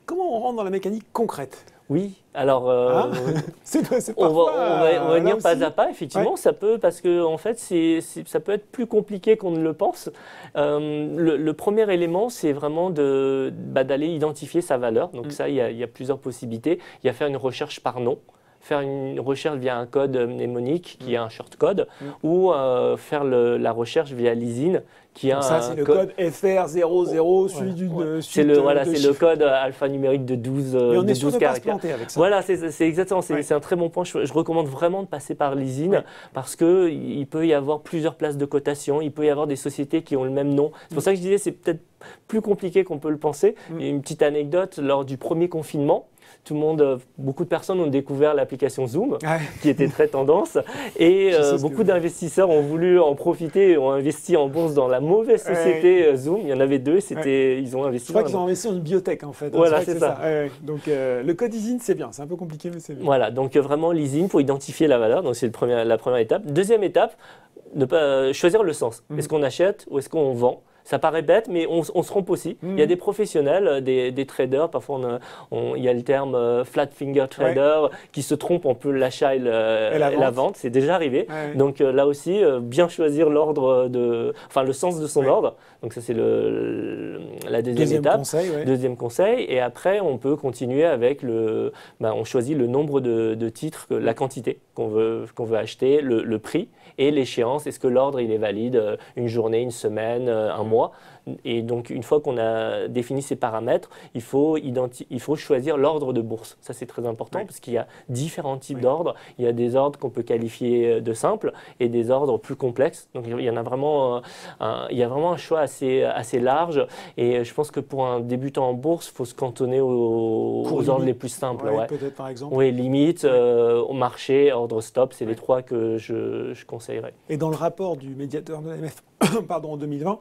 comment on rentre dans la mécanique concrète? Oui, alors euh, hein c'est, c'est on, va, parfois, on, va, on va venir aussi. pas à pas, effectivement, ouais. ça peut, parce que en fait, c'est, c'est, ça peut être plus compliqué qu'on ne le pense. Euh, le, le premier élément, c'est vraiment de, bah, d'aller identifier sa valeur. Donc mm. ça, il y, a, il y a plusieurs possibilités. Il y a faire une recherche par nom. Faire une recherche via un code mnémonique qui mmh. est un shortcode mmh. ou euh, faire le, la recherche via l'ISIN qui a donc ça, un c'est le code, code F R zéro zéro, ouais. suivi d'une ouais. suite c'est le, voilà, de c'est chiffres. le code alphanumérique de douze, Mais on de est sûr douze de caractères. Pas se planter avec ça. Voilà, c'est, c'est exactement, c'est, ouais. c'est un très bon point. Je, je recommande vraiment de passer par l'ISIN ouais. parce qu'il peut y avoir plusieurs places de cotation, il peut y avoir des sociétés qui ont le même nom. C'est pour mmh. ça que je disais c'est peut-être plus compliqué qu'on peut le penser. Mmh. Il y a une petite anecdote, lors du premier confinement, tout le monde, beaucoup de personnes ont découvert l'application Zoom, ouais. qui était très tendance, et euh, beaucoup d'investisseurs ont voulu en profiter et ont investi en bourse dans la mauvaise société ouais. Zoom. Il y en avait deux, c'était, ouais. ils ont investi. Je crois qu'ils ont investi dans une biotech en fait. Voilà, c'est, c'est, c'est ça. ça. Ouais, donc euh, le code ISIN, c'est bien, c'est un peu compliqué, mais c'est bien. Voilà, donc euh, vraiment l'ISIN pour identifier la valeur, donc c'est le premier, la première étape. Deuxième étape, ne pas euh, choisir le sens. Mmh. Est-ce qu'on achète ou est-ce qu'on vend? Ça paraît bête, mais on, on se trompe aussi. Mmh. Il y a des professionnels, des, des traders, parfois on a, on, il y a le terme euh, flat finger trader ouais. qui se trompent entre l'achat et, le, et, la, et vente. la vente. C'est déjà arrivé. Ouais. Donc euh, là aussi, euh, bien choisir l'ordre de, enfin le sens de son ouais. ordre. Donc ça c'est le, le, la deuxième, deuxième étape. Conseil, ouais. Deuxième conseil. Et après, on peut continuer avec le, ben, on choisit le nombre de, de titres, la quantité qu'on veut, qu'on veut acheter, le, le prix et l'échéance. Est-ce que l'ordre il est valide une journée, une semaine, un mois? Et donc, une fois qu'on a défini ces paramètres, il faut, identi- il faut choisir l'ordre de bourse. Ça, c'est très important oui. parce qu'il y a différents types oui. d'ordres. Il y a des ordres qu'on peut qualifier de simples et des ordres plus complexes. Donc, il y en a vraiment un, il y a vraiment un choix assez, assez large. Et je pense que pour un débutant en bourse, il faut se cantonner aux, aux ordres les plus simples. Ouais, ouais. Peut-être, par exemple. Oui, limite, euh, au marché, ordre stop, c'est ouais. les trois que je, je conseillerais. Et dans le rapport du médiateur de l'A M F pardon, en deux mille vingt,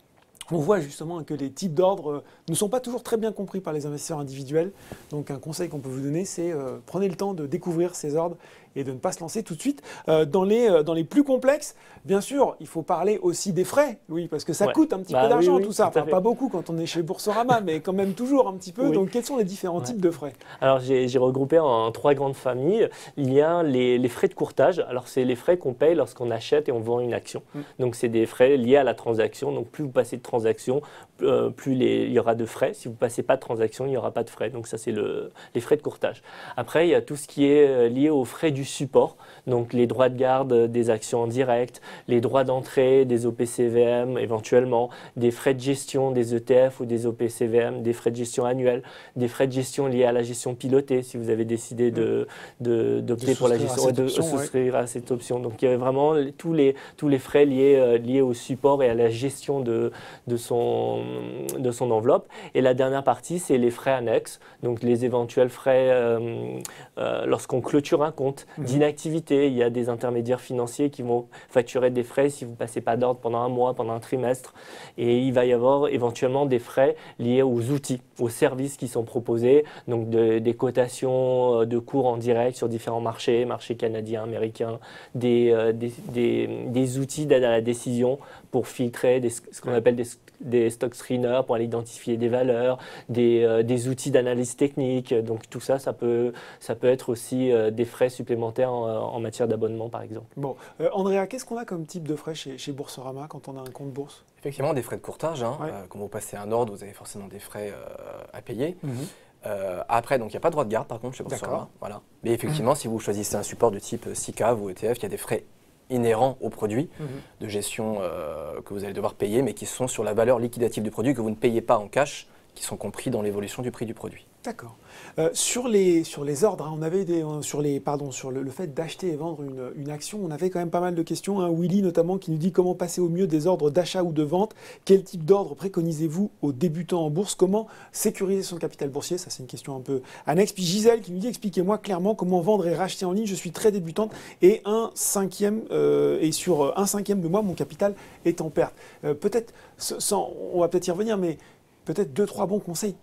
on voit justement que les types d'ordres ne sont pas toujours très bien compris par les investisseurs individuels. Donc un conseil qu'on peut vous donner, c'est euh, prenez le temps de découvrir ces ordres et de ne pas se lancer tout de suite euh, dans, les, euh, dans les plus complexes. Bien sûr, il faut parler aussi des frais, oui, parce que ça ouais. coûte un petit bah, peu d'argent, oui, oui, tout ça. Tout enfin, pas beaucoup quand on est chez Boursorama, mais quand même toujours un petit peu. Oui. Donc, quels sont les différents ouais. types de frais? Alors, j'ai, j'ai regroupé en trois grandes familles. Il y a les, les frais de courtage. Alors, c'est les frais qu'on paye lorsqu'on achète et on vend une action. Mm. Donc, c'est des frais liés à la transaction. Donc, plus vous passez de transactions, euh, plus les, il y aura de frais. Si vous ne passez pas de transaction, il n'y aura pas de frais. Donc, ça, c'est le, les frais de courtage. Après, il y a tout ce qui est lié aux frais du support. Donc, les droits de garde des actions en direct, les droits d'entrée des O P C V M éventuellement, des frais de gestion des E T F ou des O P C V M, des frais de gestion annuels, des frais de gestion liés à la gestion pilotée si vous avez décidé de, de, d'opter de pour la gestion, de option, souscrire ouais. à cette option. Donc il y a vraiment tous les, tous les frais liés, euh, liés au support et à la gestion de, de, son, de son enveloppe. Et la dernière partie, c'est les frais annexes, donc les éventuels frais euh, euh, lorsqu'on clôture un compte mmh. d'inactivité. Il y a des intermédiaires financiers qui vont facturer des frais si vous ne passez pas d'ordre pendant un mois, pendant un trimestre. Et il va y avoir éventuellement des frais liés aux outils, aux services qui sont proposés, donc de, des cotations de cours en direct sur différents marchés, marchés canadiens, américains, des, euh, des, des, des outils d'aide à la décision pour filtrer des, ce qu'on appelle des, des stock screeners pour aller identifier des valeurs, des, euh, des outils d'analyse technique. Donc tout ça, ça peut, ça peut être aussi euh, des frais supplémentaires en, en matière d'abonnement, par exemple. Bon, euh, Andrea, qu'est-ce qu'on a comme type de frais chez, chez Boursorama quand on a un compte bourse? Effectivement, des frais de courtage. Hein. Ouais. Euh, quand vous passez un ordre, vous avez forcément des frais euh, à payer. Mmh. Euh, après, donc il n'y a pas de droit de garde par contre chez Boursorama. Voilà. Mais effectivement, mmh. si vous choisissez un support de type S I C A V ou E T F, il y a des frais inhérents au produit mmh. de gestion euh, que vous allez devoir payer, mais qui sont sur la valeur liquidative du produit que vous ne payez pas en cash, qui sont compris dans l'évolution du prix du produit. D'accord. Euh, sur, les, sur les ordres, hein, on avait des, euh, sur, les, pardon, sur le, le fait d'acheter et vendre une, une action, on avait quand même pas mal de questions. Hein. Willy notamment qui nous dit comment passer au mieux des ordres d'achat ou de vente. Quel type d'ordre préconisez-vous aux débutants en bourse? Comment sécuriser son capital boursier? Ça, c'est une question un peu annexe. Puis Gisèle qui nous dit expliquez-moi clairement comment vendre et racheter en ligne. Je suis très débutante et un cinquième euh, et sur un cinquième de moi, mon capital est en perte. Euh, peut-être, sans, on va peut-être y revenir, mais peut-être deux, trois bons conseils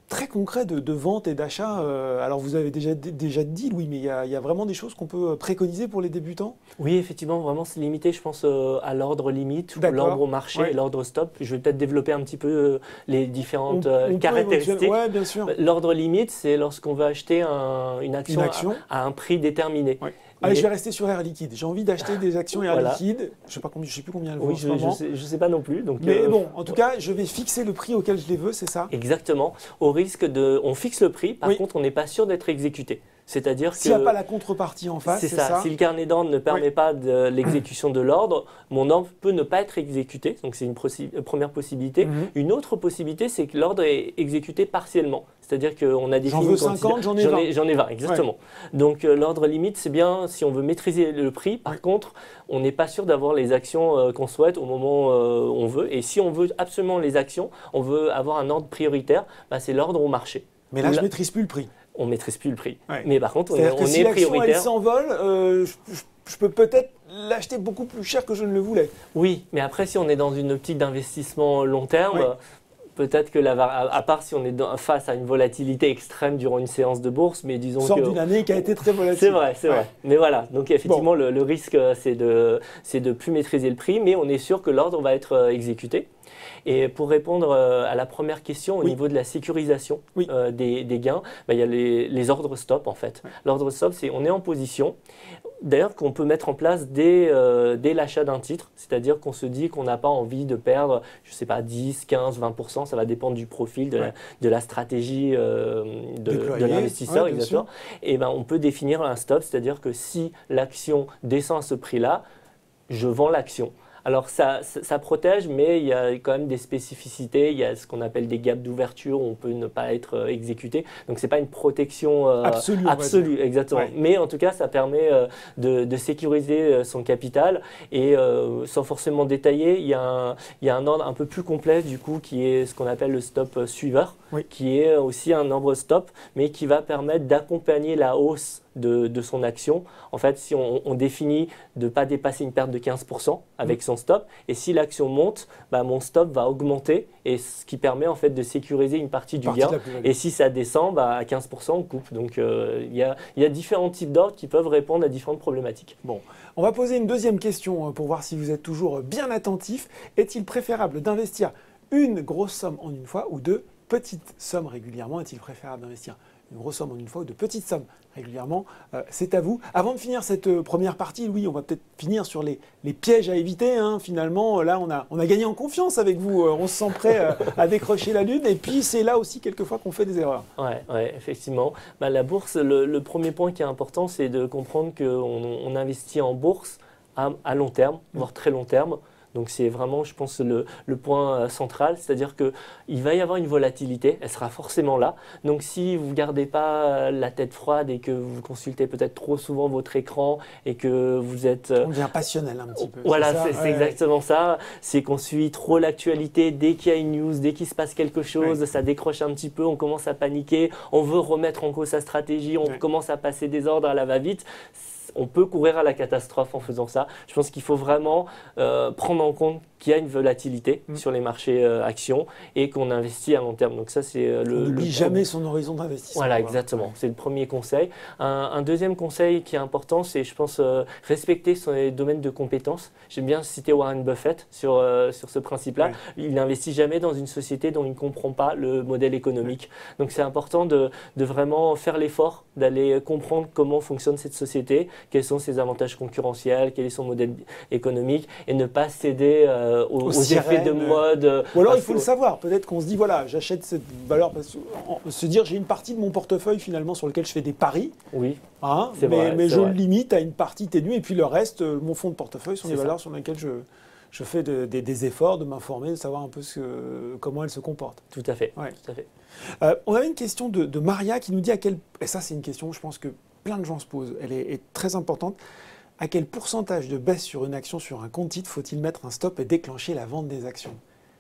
très concret de, de vente et d'achat. Euh, alors vous avez déjà, déjà dit, Louis, mais il y, a, il y a vraiment des choses qu'on peut préconiser pour les débutants? Oui, effectivement, vraiment c'est limité, je pense, euh, à l'ordre limite, ou l'ordre au marché ouais. et l'ordre stop. Je vais peut-être développer un petit peu euh, les différentes on, euh, on caractéristiques. Ouais, bien sûr. L'ordre limite, c'est lorsqu'on veut acheter un, une action, une action. À, à un prix déterminé. Ouais. Allez, je vais rester sur Air Liquide. J'ai envie d'acheter des actions Air voilà. Liquide. Je sais pas combien, je sais plus combien elles vaut. Oui, je, je sais, je sais pas non plus. Donc, mais euh, bon, en tout cas, je vais fixer le prix auquel je les veux, c'est ça? Exactement. Au risque de, on fixe le prix. Par oui. contre, on n'est pas sûr d'être exécuté. C'est-à-dire que s'il n'y a pas la contrepartie en face, c'est ça. ça. Si le carnet d'ordre ne permet oui. pas de l'exécution de l'ordre, mon ordre peut ne pas être exécuté. Donc c'est une première possibilité. Mm-hmm. Une autre possibilité, c'est que l'ordre est exécuté partiellement. C'est-à-dire qu'on a défini. J'en veux cinquante, j'en ai vingt. J'en ai vingt, exactement. Ouais. Donc euh, l'ordre limite, c'est bien si on veut maîtriser le prix. Par ouais. contre, on n'est pas sûr d'avoir les actions euh, qu'on souhaite au moment euh, où on veut. Et si on veut absolument les actions, on veut avoir un ordre prioritaire, bah, c'est l'ordre au marché. Mais là, là, je ne maîtrise plus le prix. On ne maîtrise plus le prix. Ouais. Mais par contre, on, est, on que est si prioritaire. Si elle s'envole, euh, je, je, je peux peut-être l'acheter beaucoup plus cher que je ne le voulais. Oui, mais après, si on est dans une optique d'investissement long terme, oui. peut-être que, la, à part si on est dans, face à une volatilité extrême durant une séance de bourse, mais disons sort que… d'une année qui a été très volatile. C'est vrai, c'est ouais. vrai. Mais voilà, donc effectivement, bon. le, le risque, c'est de c'est de plus maîtriser le prix, mais on est sûr que l'ordre va être exécuté. Et pour répondre à la première question au oui. niveau de la sécurisation oui. euh, des, des gains, bah, il y a les, les ordres stop en fait. Oui. L'ordre stop, c'est on est en position, d'ailleurs qu'on peut mettre en place dès, euh, dès l'achat d'un titre, c'est-à-dire qu'on se dit qu'on n'a pas envie de perdre, je ne sais pas, dix, quinze, vingt pour cent, ça va dépendre du profil, de, ouais. la, de la stratégie euh, de, de l'investisseur, ouais, exactement. Et ben, on peut définir un stop, c'est-à-dire que si l'action descend à ce prix-là, je vends l'action. Alors ça, ça, ça protège, mais il y a quand même des spécificités. Il y a ce qu'on appelle des gaps d'ouverture où on peut ne pas être euh, exécuté. Donc ce n'est pas une protection euh, absolue, absolue exactement. Ouais. Mais en tout cas, ça permet euh, de, de sécuriser euh, son capital. Et euh, sans forcément détailler, il y, a un, il y a un ordre un peu plus complet du coup qui est ce qu'on appelle le stop suiveur, oui. qui est aussi un ordre stop, mais qui va permettre d'accompagner la hausse De, de son action. En fait, si on, on définit de ne pas dépasser une perte de quinze pour cent avec mmh. son stop, et si l'action monte, bah, mon stop va augmenter, et ce qui permet en fait de sécuriser une partie du partie gain. Et si ça descend, bah, à quinze pour cent, on coupe. Donc, il euh, y, a, y a différents types d'ordres qui peuvent répondre à différentes problématiques. Bon, on va poser une deuxième question pour voir si vous êtes toujours bien attentif. Est-il préférable d'investir une grosse somme en une fois ou de petites sommes régulièrement? Est-il préférable d'investir une grosse somme en une fois ou de petites sommes régulièrement? euh, C'est à vous. Avant de finir cette euh, première partie, Louis, on va peut-être finir sur les, les pièges à éviter. Hein. Finalement, là, on a, on a gagné en confiance avec vous. Euh, on se sent prêt euh, à décrocher la lune. Et puis, c'est là aussi quelquefois qu'on fait des erreurs. Oui, ouais, effectivement. Bah, la bourse, le, le premier point qui est important, c'est de comprendre qu'on on investit en bourse à, à long terme, voire très long terme. Donc c'est vraiment, je pense, le, le point central, c'est-à-dire qu'il va y avoir une volatilité, elle sera forcément là. Donc si vous ne gardez pas la tête froide et que vous consultez peut-être trop souvent votre écran et que vous êtes… On devient passionnel un petit peu. Voilà, c'est ouais, exactement ouais. ça. C'est qu'on suit trop l'actualité, dès qu'il y a une news, dès qu'il se passe quelque chose, ouais. ça décroche un petit peu, on commence à paniquer, on veut remettre en cause sa stratégie, on ouais. commence à passer des ordres à la va-vite. On peut courir à la catastrophe en faisant ça. Je pense qu'il faut vraiment euh, prendre en compte qu'il y a une volatilité mmh. sur les marchés euh, actions et qu'on investit à long terme. Donc ça, c'est euh, le… On n'oublie jamais son horizon d'investissement. Voilà, exactement. Ouais. C'est le premier conseil. Un, un deuxième conseil qui est important, c'est, je pense, euh, respecter son domaine de compétences. J'aime bien citer Warren Buffett sur, euh, sur ce principe-là. Ouais. Il n'investit jamais dans une société dont il ne comprend pas le modèle économique. Ouais. Donc c'est important de, de vraiment faire l'effort, d'aller comprendre comment fonctionne cette société, quels sont ses avantages concurrentiels, quel est son modèle économique, et ne pas céder euh, aux, aux effets de mode. Euh, Ou alors il faut le savoir. Peut-être qu'on se dit, voilà, j'achète cette valeur, parce que, se dire, j'ai une partie de mon portefeuille finalement sur lequel je fais des paris. Oui. Hein, mais vrai, mais je vrai. le limite à une partie ténue, et puis le reste, mon fonds de portefeuille sont des ça. valeurs sur lesquelles je, je fais de, de, des efforts de m'informer, de savoir un peu ce, comment elles se comportent. Tout à fait. Ouais. Tout à fait. Euh, on avait une question de, de Maria qui nous dit à quel… Et ça, c'est une question, je pense que plein de gens se posent. Elle est, est très importante. À quel pourcentage de baisse sur une action sur un compte titre faut-il mettre un stop et déclencher la vente des actions?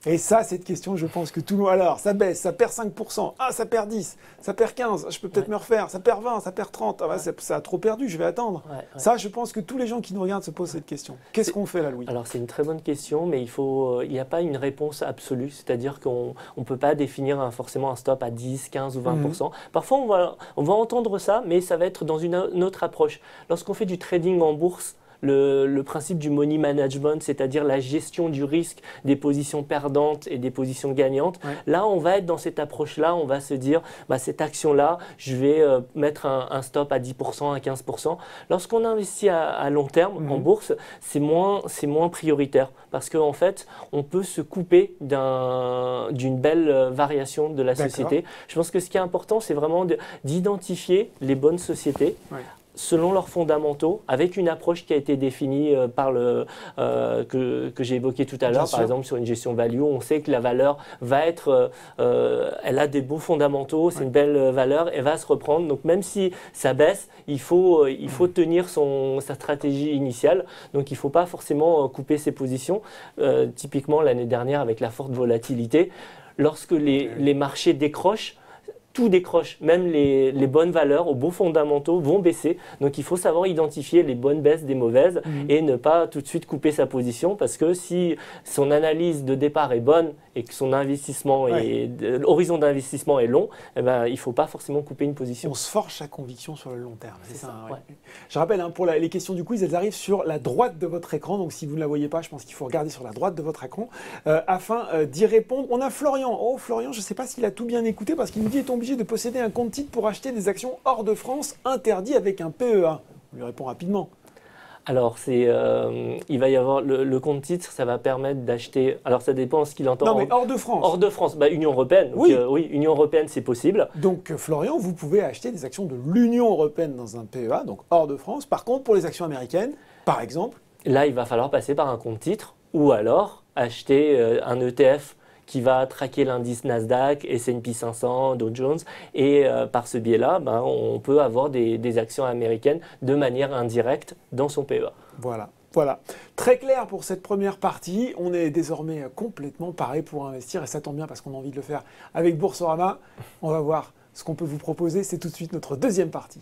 Et ça, cette question, je pense que tout le monde... Alors, ça baisse, ça perd cinq pour cent. Ah, ça perd dix. Ça perd quinze. Je peux peut-être ouais. me refaire. Ça perd vingt, ça perd trente. Ah, bah, ouais. ça, ça a trop perdu, je vais attendre. Ouais, ouais. Ça, je pense que tous les gens qui nous regardent se posent cette question. Qu'est-ce qu'on fait là, Louis? Alors, c'est une très bonne question, mais il faut, il n'y a pas une réponse absolue. C'est-à-dire qu'on ne peut pas définir un, forcément un stop à dix, quinze ou vingt pour cent. Mmh. Parfois, on va, on va entendre ça, mais ça va être dans une, une autre approche. Lorsqu'on fait du trading en bourse, Le, le principe du money management, c'est-à-dire la gestion du risque des positions perdantes et des positions gagnantes. Ouais. Là, on va être dans cette approche-là, on va se dire, bah, cette action-là, je vais euh, mettre un, un stop à dix pour cent, à quinze pour cent. Lorsqu'on investit à, à long terme mmh. en bourse, c'est moins, c'est moins prioritaire parce qu'en en fait, on peut se couper d'un, d'une belle variation de la société. Je pense que ce qui est important, c'est vraiment de, d'identifier les bonnes sociétés. Ouais. selon leurs fondamentaux, avec une approche qui a été définie euh, par le, euh, que, que j'ai évoqué tout à l'heure, par exemple sur une gestion value, on sait que la valeur va être, euh, elle a des beaux fondamentaux, c'est ouais. une belle valeur, elle va se reprendre. Donc même si ça baisse, il faut, il faut mmh. tenir son, sa stratégie initiale. Donc il ne faut pas forcément couper ses positions. Euh, typiquement l'année dernière avec la forte volatilité, lorsque les, mmh. les marchés décrochent, tout décroche, même les, les bonnes valeurs aux beaux fondamentaux vont baisser. Donc il faut savoir identifier les bonnes baisses des mauvaises mmh. et ne pas tout de suite couper sa position parce que si son analyse de départ est bonne et que son investissement ouais. est, l'horizon d'investissement est long, eh ben, il ne faut pas forcément couper une position. On se forge sa conviction sur le long terme. C'est, c'est ça. ça ouais. Ouais. Je rappelle, hein, pour la, les questions du quiz, elles arrivent sur la droite de votre écran. Donc si vous ne la voyez pas, je pense qu'il faut regarder sur la droite de votre écran euh, afin euh, d'y répondre. On a Florian. Oh Florian, je ne sais pas s'il a tout bien écouté parce qu'il nous dit est obligé de posséder un compte titre pour acheter des actions hors de France interdit avec un P E A. On lui répond rapidement. Alors, c'est, euh, il va y avoir le, le compte titre, ça va permettre d'acheter. Alors, ça dépend de ce qu'il entend. Non, mais hors de France. Hors de France, bah, Union européenne. Donc, oui. Euh, oui, Union européenne, c'est possible. Donc, Florian, vous pouvez acheter des actions de l'Union européenne dans un P E A, donc hors de France. Par contre, pour les actions américaines, par exemple. Là, il va falloir passer par un compte titre ou alors acheter euh, un E T F qui va traquer l'indice Nasdaq, S and P cinq cents, Dow Jones. Et euh, par ce biais-là, ben, on peut avoir des, des actions américaines de manière indirecte dans son P E A. Voilà. Voilà, très clair pour cette première partie. On est désormais complètement paré pour investir et ça tombe bien parce qu'on a envie de le faire avec Boursorama. On va voir ce qu'on peut vous proposer. C'est tout de suite notre deuxième partie.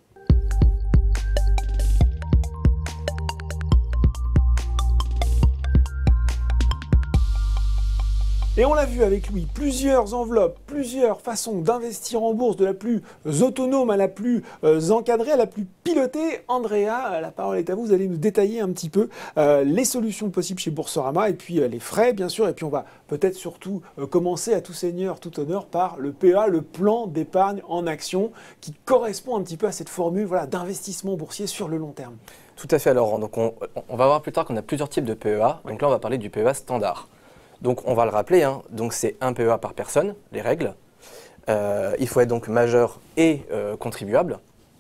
Et on l'a vu avec lui, plusieurs enveloppes, plusieurs façons d'investir en bourse, de la plus autonome à la plus encadrée, à la plus pilotée. Andrea, la parole est à vous, vous allez nous détailler un petit peu euh, les solutions possibles chez Boursorama et puis euh, les frais bien sûr. Et puis on va peut-être surtout euh, commencer à tout seigneur, tout honneur par le P E A, le plan d'épargne en action qui correspond un petit peu à cette formule voilà, d'investissement boursier sur le long terme. Tout à fait Laurent, donc on, on va voir plus tard qu'on a plusieurs types de P E A. Ouais. Donc là on va parler du P E A standard. Donc on va le rappeler, hein, donc c'est un P E A par personne, les règles. Euh, il faut être donc majeur et euh, contribuable.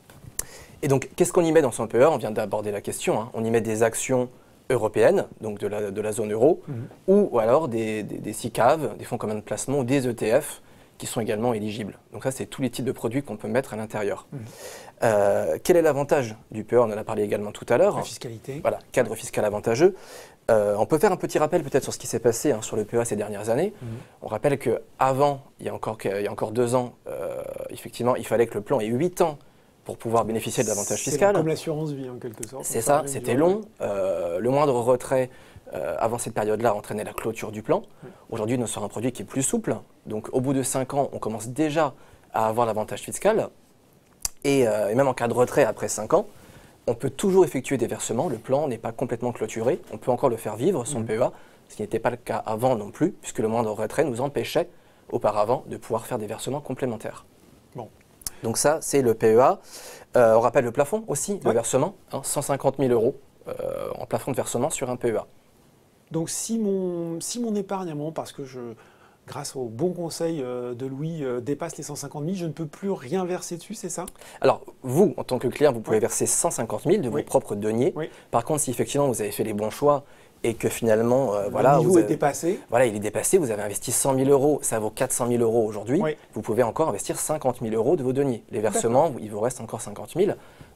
Et donc qu'est-ce qu'on y met dans son P E A? On vient d'aborder la question. Hein. On y met des actions européennes, donc de la, de la zone euro, mmh. ou, ou alors des, des, des S I C A V, des fonds communs de placement ou des E T F qui sont également éligibles. Donc ça, c'est tous les types de produits qu'on peut mettre à l'intérieur. Mmh. Euh, quel est l'avantage du P E A? On en a parlé également tout à l'heure. La fiscalité. Voilà, cadre fiscal avantageux. Euh, on peut faire un petit rappel peut-être sur ce qui s'est passé hein, sur le P E A ces dernières années. Mmh. On rappelle qu'avant, il y a encore, il y a encore deux ans, euh, effectivement, il fallait que le plan ait huit ans pour pouvoir bénéficier de l'avantage fiscal. C'est comme l'assurance vie en quelque sorte. C'est ça, c'était long. Euh, le moindre retrait euh, avant cette période-là entraînait la clôture du plan. Mmh. Aujourd'hui, nous sommes un produit qui est plus souple. Donc au bout de cinq ans, on commence déjà à avoir l'avantage fiscal. Et, euh, et même en cas de retrait après cinq ans, on peut toujours effectuer des versements, le plan n'est pas complètement clôturé, on peut encore le faire vivre, son mmh. P E A, ce qui n'était pas le cas avant non plus, puisque le moindre retrait nous empêchait auparavant de pouvoir faire des versements complémentaires. Bon. Donc ça, c'est le P E A. Euh, on rappelle le plafond aussi de ouais. versement, hein, cent cinquante mille euros euh, en plafond de versement sur un P E A. Donc si mon, si mon épargne à un moment, parce que je... grâce au bon conseil de Louis, euh, dépasse les cent cinquante mille, je ne peux plus rien verser dessus, c'est ça? Alors, vous, en tant que client, vous pouvez oui. verser cent cinquante mille de vos oui. propres deniers. Oui. Par contre, si effectivement vous avez fait les bons choix et que finalement, euh, le voilà, niveau vous est avez, dépassé. Voilà, il est dépassé, vous avez investi cent mille euros, ça vaut quatre cent mille euros aujourd'hui, oui. vous pouvez encore investir cinquante mille euros de vos deniers. Les versements, il vous reste encore cinquante mille.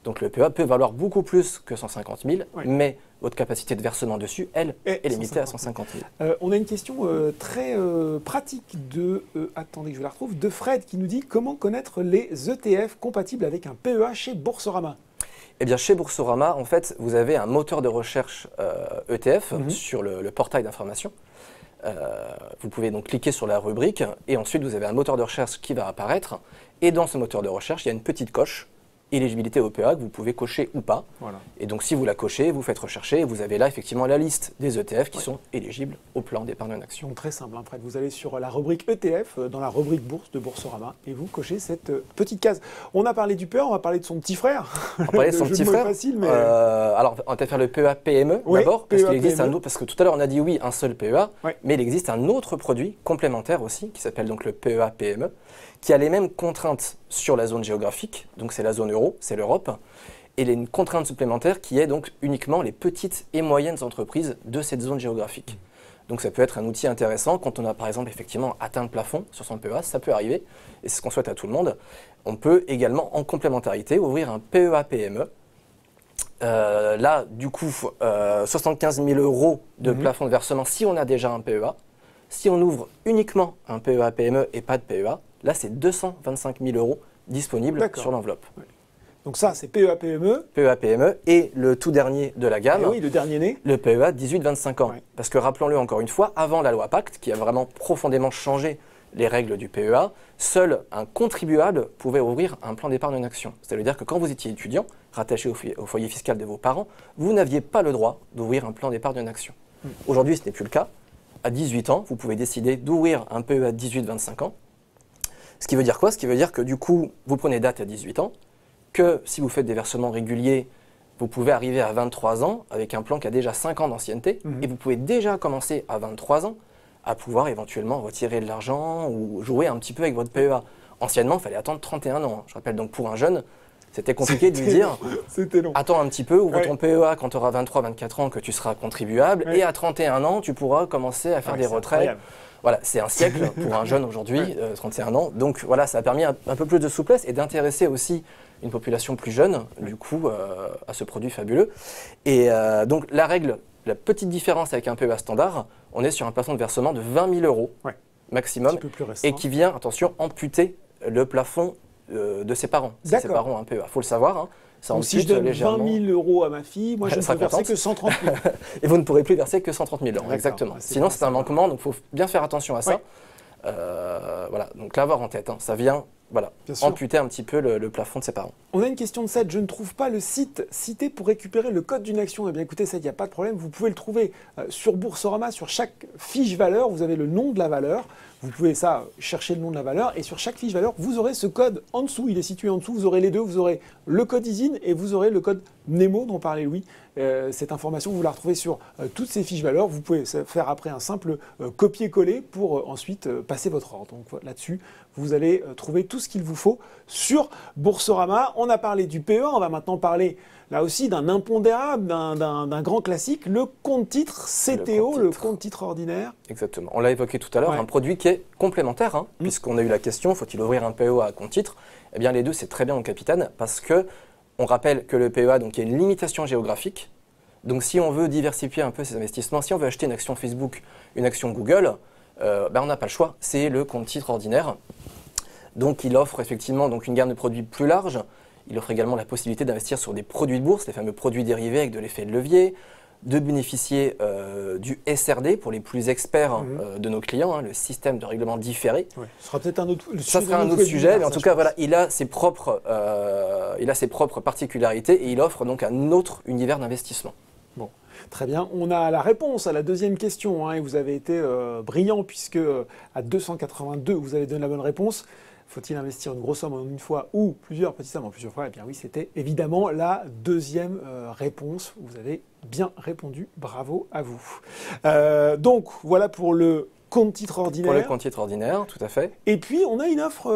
Donc le P E A peut valoir beaucoup plus que cent cinquante mille, Oui. mais votre capacité de versement dessus, elle, Et est limitée à cent cent cinquante mille. Euh, on a une question euh, très euh, pratique de, euh, attendez que je la retrouve, de Fred qui nous dit comment connaître les E T F compatibles avec un P E A chez Boursorama. Eh bien, chez Boursorama, en fait, vous avez un moteur de recherche euh, E T F Mhm. sur le, le portail d'information. Euh, vous pouvez donc cliquer sur la rubrique et ensuite vous avez un moteur de recherche qui va apparaître. Et dans ce moteur de recherche, il y a une petite coche, éligibilité au P E A, que vous pouvez cocher ou pas. Voilà. Et donc, si vous la cochez, vous faites rechercher et vous avez là effectivement la liste des E T F qui Ouais. sont éligibles au plan d'épargne en action. Donc très simple, hein, Fred. Vous allez sur la rubrique E T F, euh, dans la rubrique bourse de Boursorama, et vous cochez cette euh, petite case. On a parlé du P E A, on va parler de son petit frère. On va parler de Le son jeu petit de mots est frère. facile, mais... Euh, alors, on va faire le P E A P M E Oui, d'abord, parce P E A qu'il existe P M E. un autre. Parce que tout à l'heure, on a dit oui, un seul P E A, Ouais. mais il existe un autre produit complémentaire aussi, qui s'appelle donc le P E A P M E, qui a les mêmes contraintes sur la zone géographique, donc c'est la zone euro, c'est l'Europe, et il y a une contrainte supplémentaire qui est donc uniquement les petites et moyennes entreprises de cette zone géographique. Donc ça peut être un outil intéressant quand on a par exemple effectivement atteint le plafond sur son P E A, ça peut arriver, et c'est ce qu'on souhaite à tout le monde. On peut également en complémentarité ouvrir un P E A P M E. Euh, là, du coup, euh, soixante-quinze mille euros de Mhm. plafond de versement si on a déjà un P E A. Si on ouvre uniquement un P E A P M E et pas de P E A, là c'est deux cent vingt-cinq mille euros disponibles D'accord. sur l'enveloppe. Donc ça, c'est P E A P M E. P E A P M E et le tout dernier de la gamme, Et oui, le dernier né. le P E A dix-huit vingt-cinq ans. Ouais. Parce que rappelons-le encore une fois, avant la loi Pacte, qui a vraiment profondément changé les règles du P E A, seul un contribuable pouvait ouvrir un plan d'épargne en action. C'est-à-dire que quand vous étiez étudiant, rattaché au foyer, au foyer fiscal de vos parents, vous n'aviez pas le droit d'ouvrir un plan d'épargne en action. Mm. Aujourd'hui, ce n'est plus le cas. À dix-huit ans, vous pouvez décider d'ouvrir un P E A dix-huit vingt-cinq ans. Ce qui veut dire quoi? Ce qui veut dire que du coup, vous prenez date à dix-huit ans, que si vous faites des versements réguliers, vous pouvez arriver à vingt-trois ans avec un plan qui a déjà cinq ans d'ancienneté, Mhm. et vous pouvez déjà commencer à vingt-trois ans à pouvoir éventuellement retirer de l'argent ou jouer un petit peu avec votre P E A. Anciennement, il fallait attendre trente et un ans. Je rappelle donc pour un jeune, c'était compliqué de lui C'était dire long. C'était long. attends un petit peu, ouvre Ouais. ton P E A quand tu auras vingt-trois vingt-quatre ans que tu seras contribuable, Ouais. et à trente et un ans, tu pourras commencer à faire Ouais, des c'est retraits. incroyable. Voilà, c'est un siècle pour un jeune aujourd'hui, Ouais. euh, trente et un ans. Donc voilà, ça a permis un, un peu plus de souplesse et d'intéresser aussi une population plus jeune, du coup, euh, à ce produit fabuleux. Et euh, donc la règle, la petite différence avec un P E A standard, on est sur un plafond de versement de vingt mille euros Ouais. maximum, Un petit peu plus récent. et qui vient, attention, amputer le plafond euh, de ses parents. Si ses D'accord. parents ont un P E A, il faut le savoir, hein, ça Donc si je ampute donne légèrement. vingt mille euros à ma fille, moi je Elle ne sera peux verser contente. que cent trente mille. Et vous ne pourrez plus verser que cent trente mille euros, D'accord. exactement. Ah, c'est Sinon, bien, c'est c'est un bien. manquement, donc il faut bien faire attention à ça. Ouais. Euh, voilà, donc l'avoir en tête, hein, ça vient voilà, Bien sûr. amputer un petit peu le, le plafond de ses parents. On a une question de Seth. Je ne trouve pas le site cité pour récupérer le code d'une action. Eh bien écoutez, Seth, il n'y a pas de problème. Vous pouvez le trouver euh, sur Boursorama. Sur chaque fiche valeur, vous avez le nom de la valeur. Vous pouvez ça, euh, chercher le nom de la valeur. Et sur chaque fiche valeur, vous aurez ce code en dessous. Il est situé en dessous. Vous aurez les deux. Vous aurez le code I S I N et vous aurez le code Nemo dont parlait Louis. Euh, cette information, vous la retrouvez sur euh, toutes ces fiches valeurs. Vous pouvez faire après un simple euh, copier-coller pour euh, ensuite euh, passer votre ordre. Donc voilà, là-dessus, vous allez euh, trouver tout ce qu'il vous faut sur Boursorama. On a parlé du P E A, on va maintenant parler là aussi d'un impondérable, d'un- d'un d'un grand classique, le compte-titre C T O, Le le compte-titre. compte-titre ordinaire. Exactement. On l'a évoqué tout à l'heure, Ouais. un produit qui est complémentaire, hein, Mm. puisqu'on a eu la question, faut-il ouvrir un P E A à compte titre? Eh bien, les deux, c'est très bien, mon capitaine, parce que on rappelle que le P E A, donc, il y a une limitation géographique. Donc, si on veut diversifier un peu ses investissements, si on veut acheter une action Facebook, une action Google, euh, ben, on n'a pas le choix. C'est le compte titre ordinaire. Donc, il offre effectivement donc, une gamme de produits plus large. Il offre également la possibilité d'investir sur des produits de bourse, les fameux produits dérivés avec de l'effet de levier, de bénéficier euh, du S R D pour les plus experts Mhm. euh, de nos clients, hein, le système de règlement différé. Ouais. Ce sera peut-être un autre le Ça sujet sera un d'un autre sujet, webinaire, mais en ça, tout je cas, pense. voilà, il a ses propres, euh, il a ses propres particularités et il offre donc un autre univers d'investissement. Très bien. On a la réponse à la deuxième question, hein, et vous avez été euh, brillant puisque euh, à deux cent quatre-vingt-deux, vous avez donné la bonne réponse. Faut-il investir une grosse somme en une fois ou plusieurs petites sommes en plusieurs fois? Eh bien oui, c'était évidemment la deuxième euh, réponse. Vous avez bien répondu. Bravo à vous. Euh, donc voilà pour le compte titre ordinaire. Pour le compte titre ordinaire, tout à fait. Et puis, on a une offre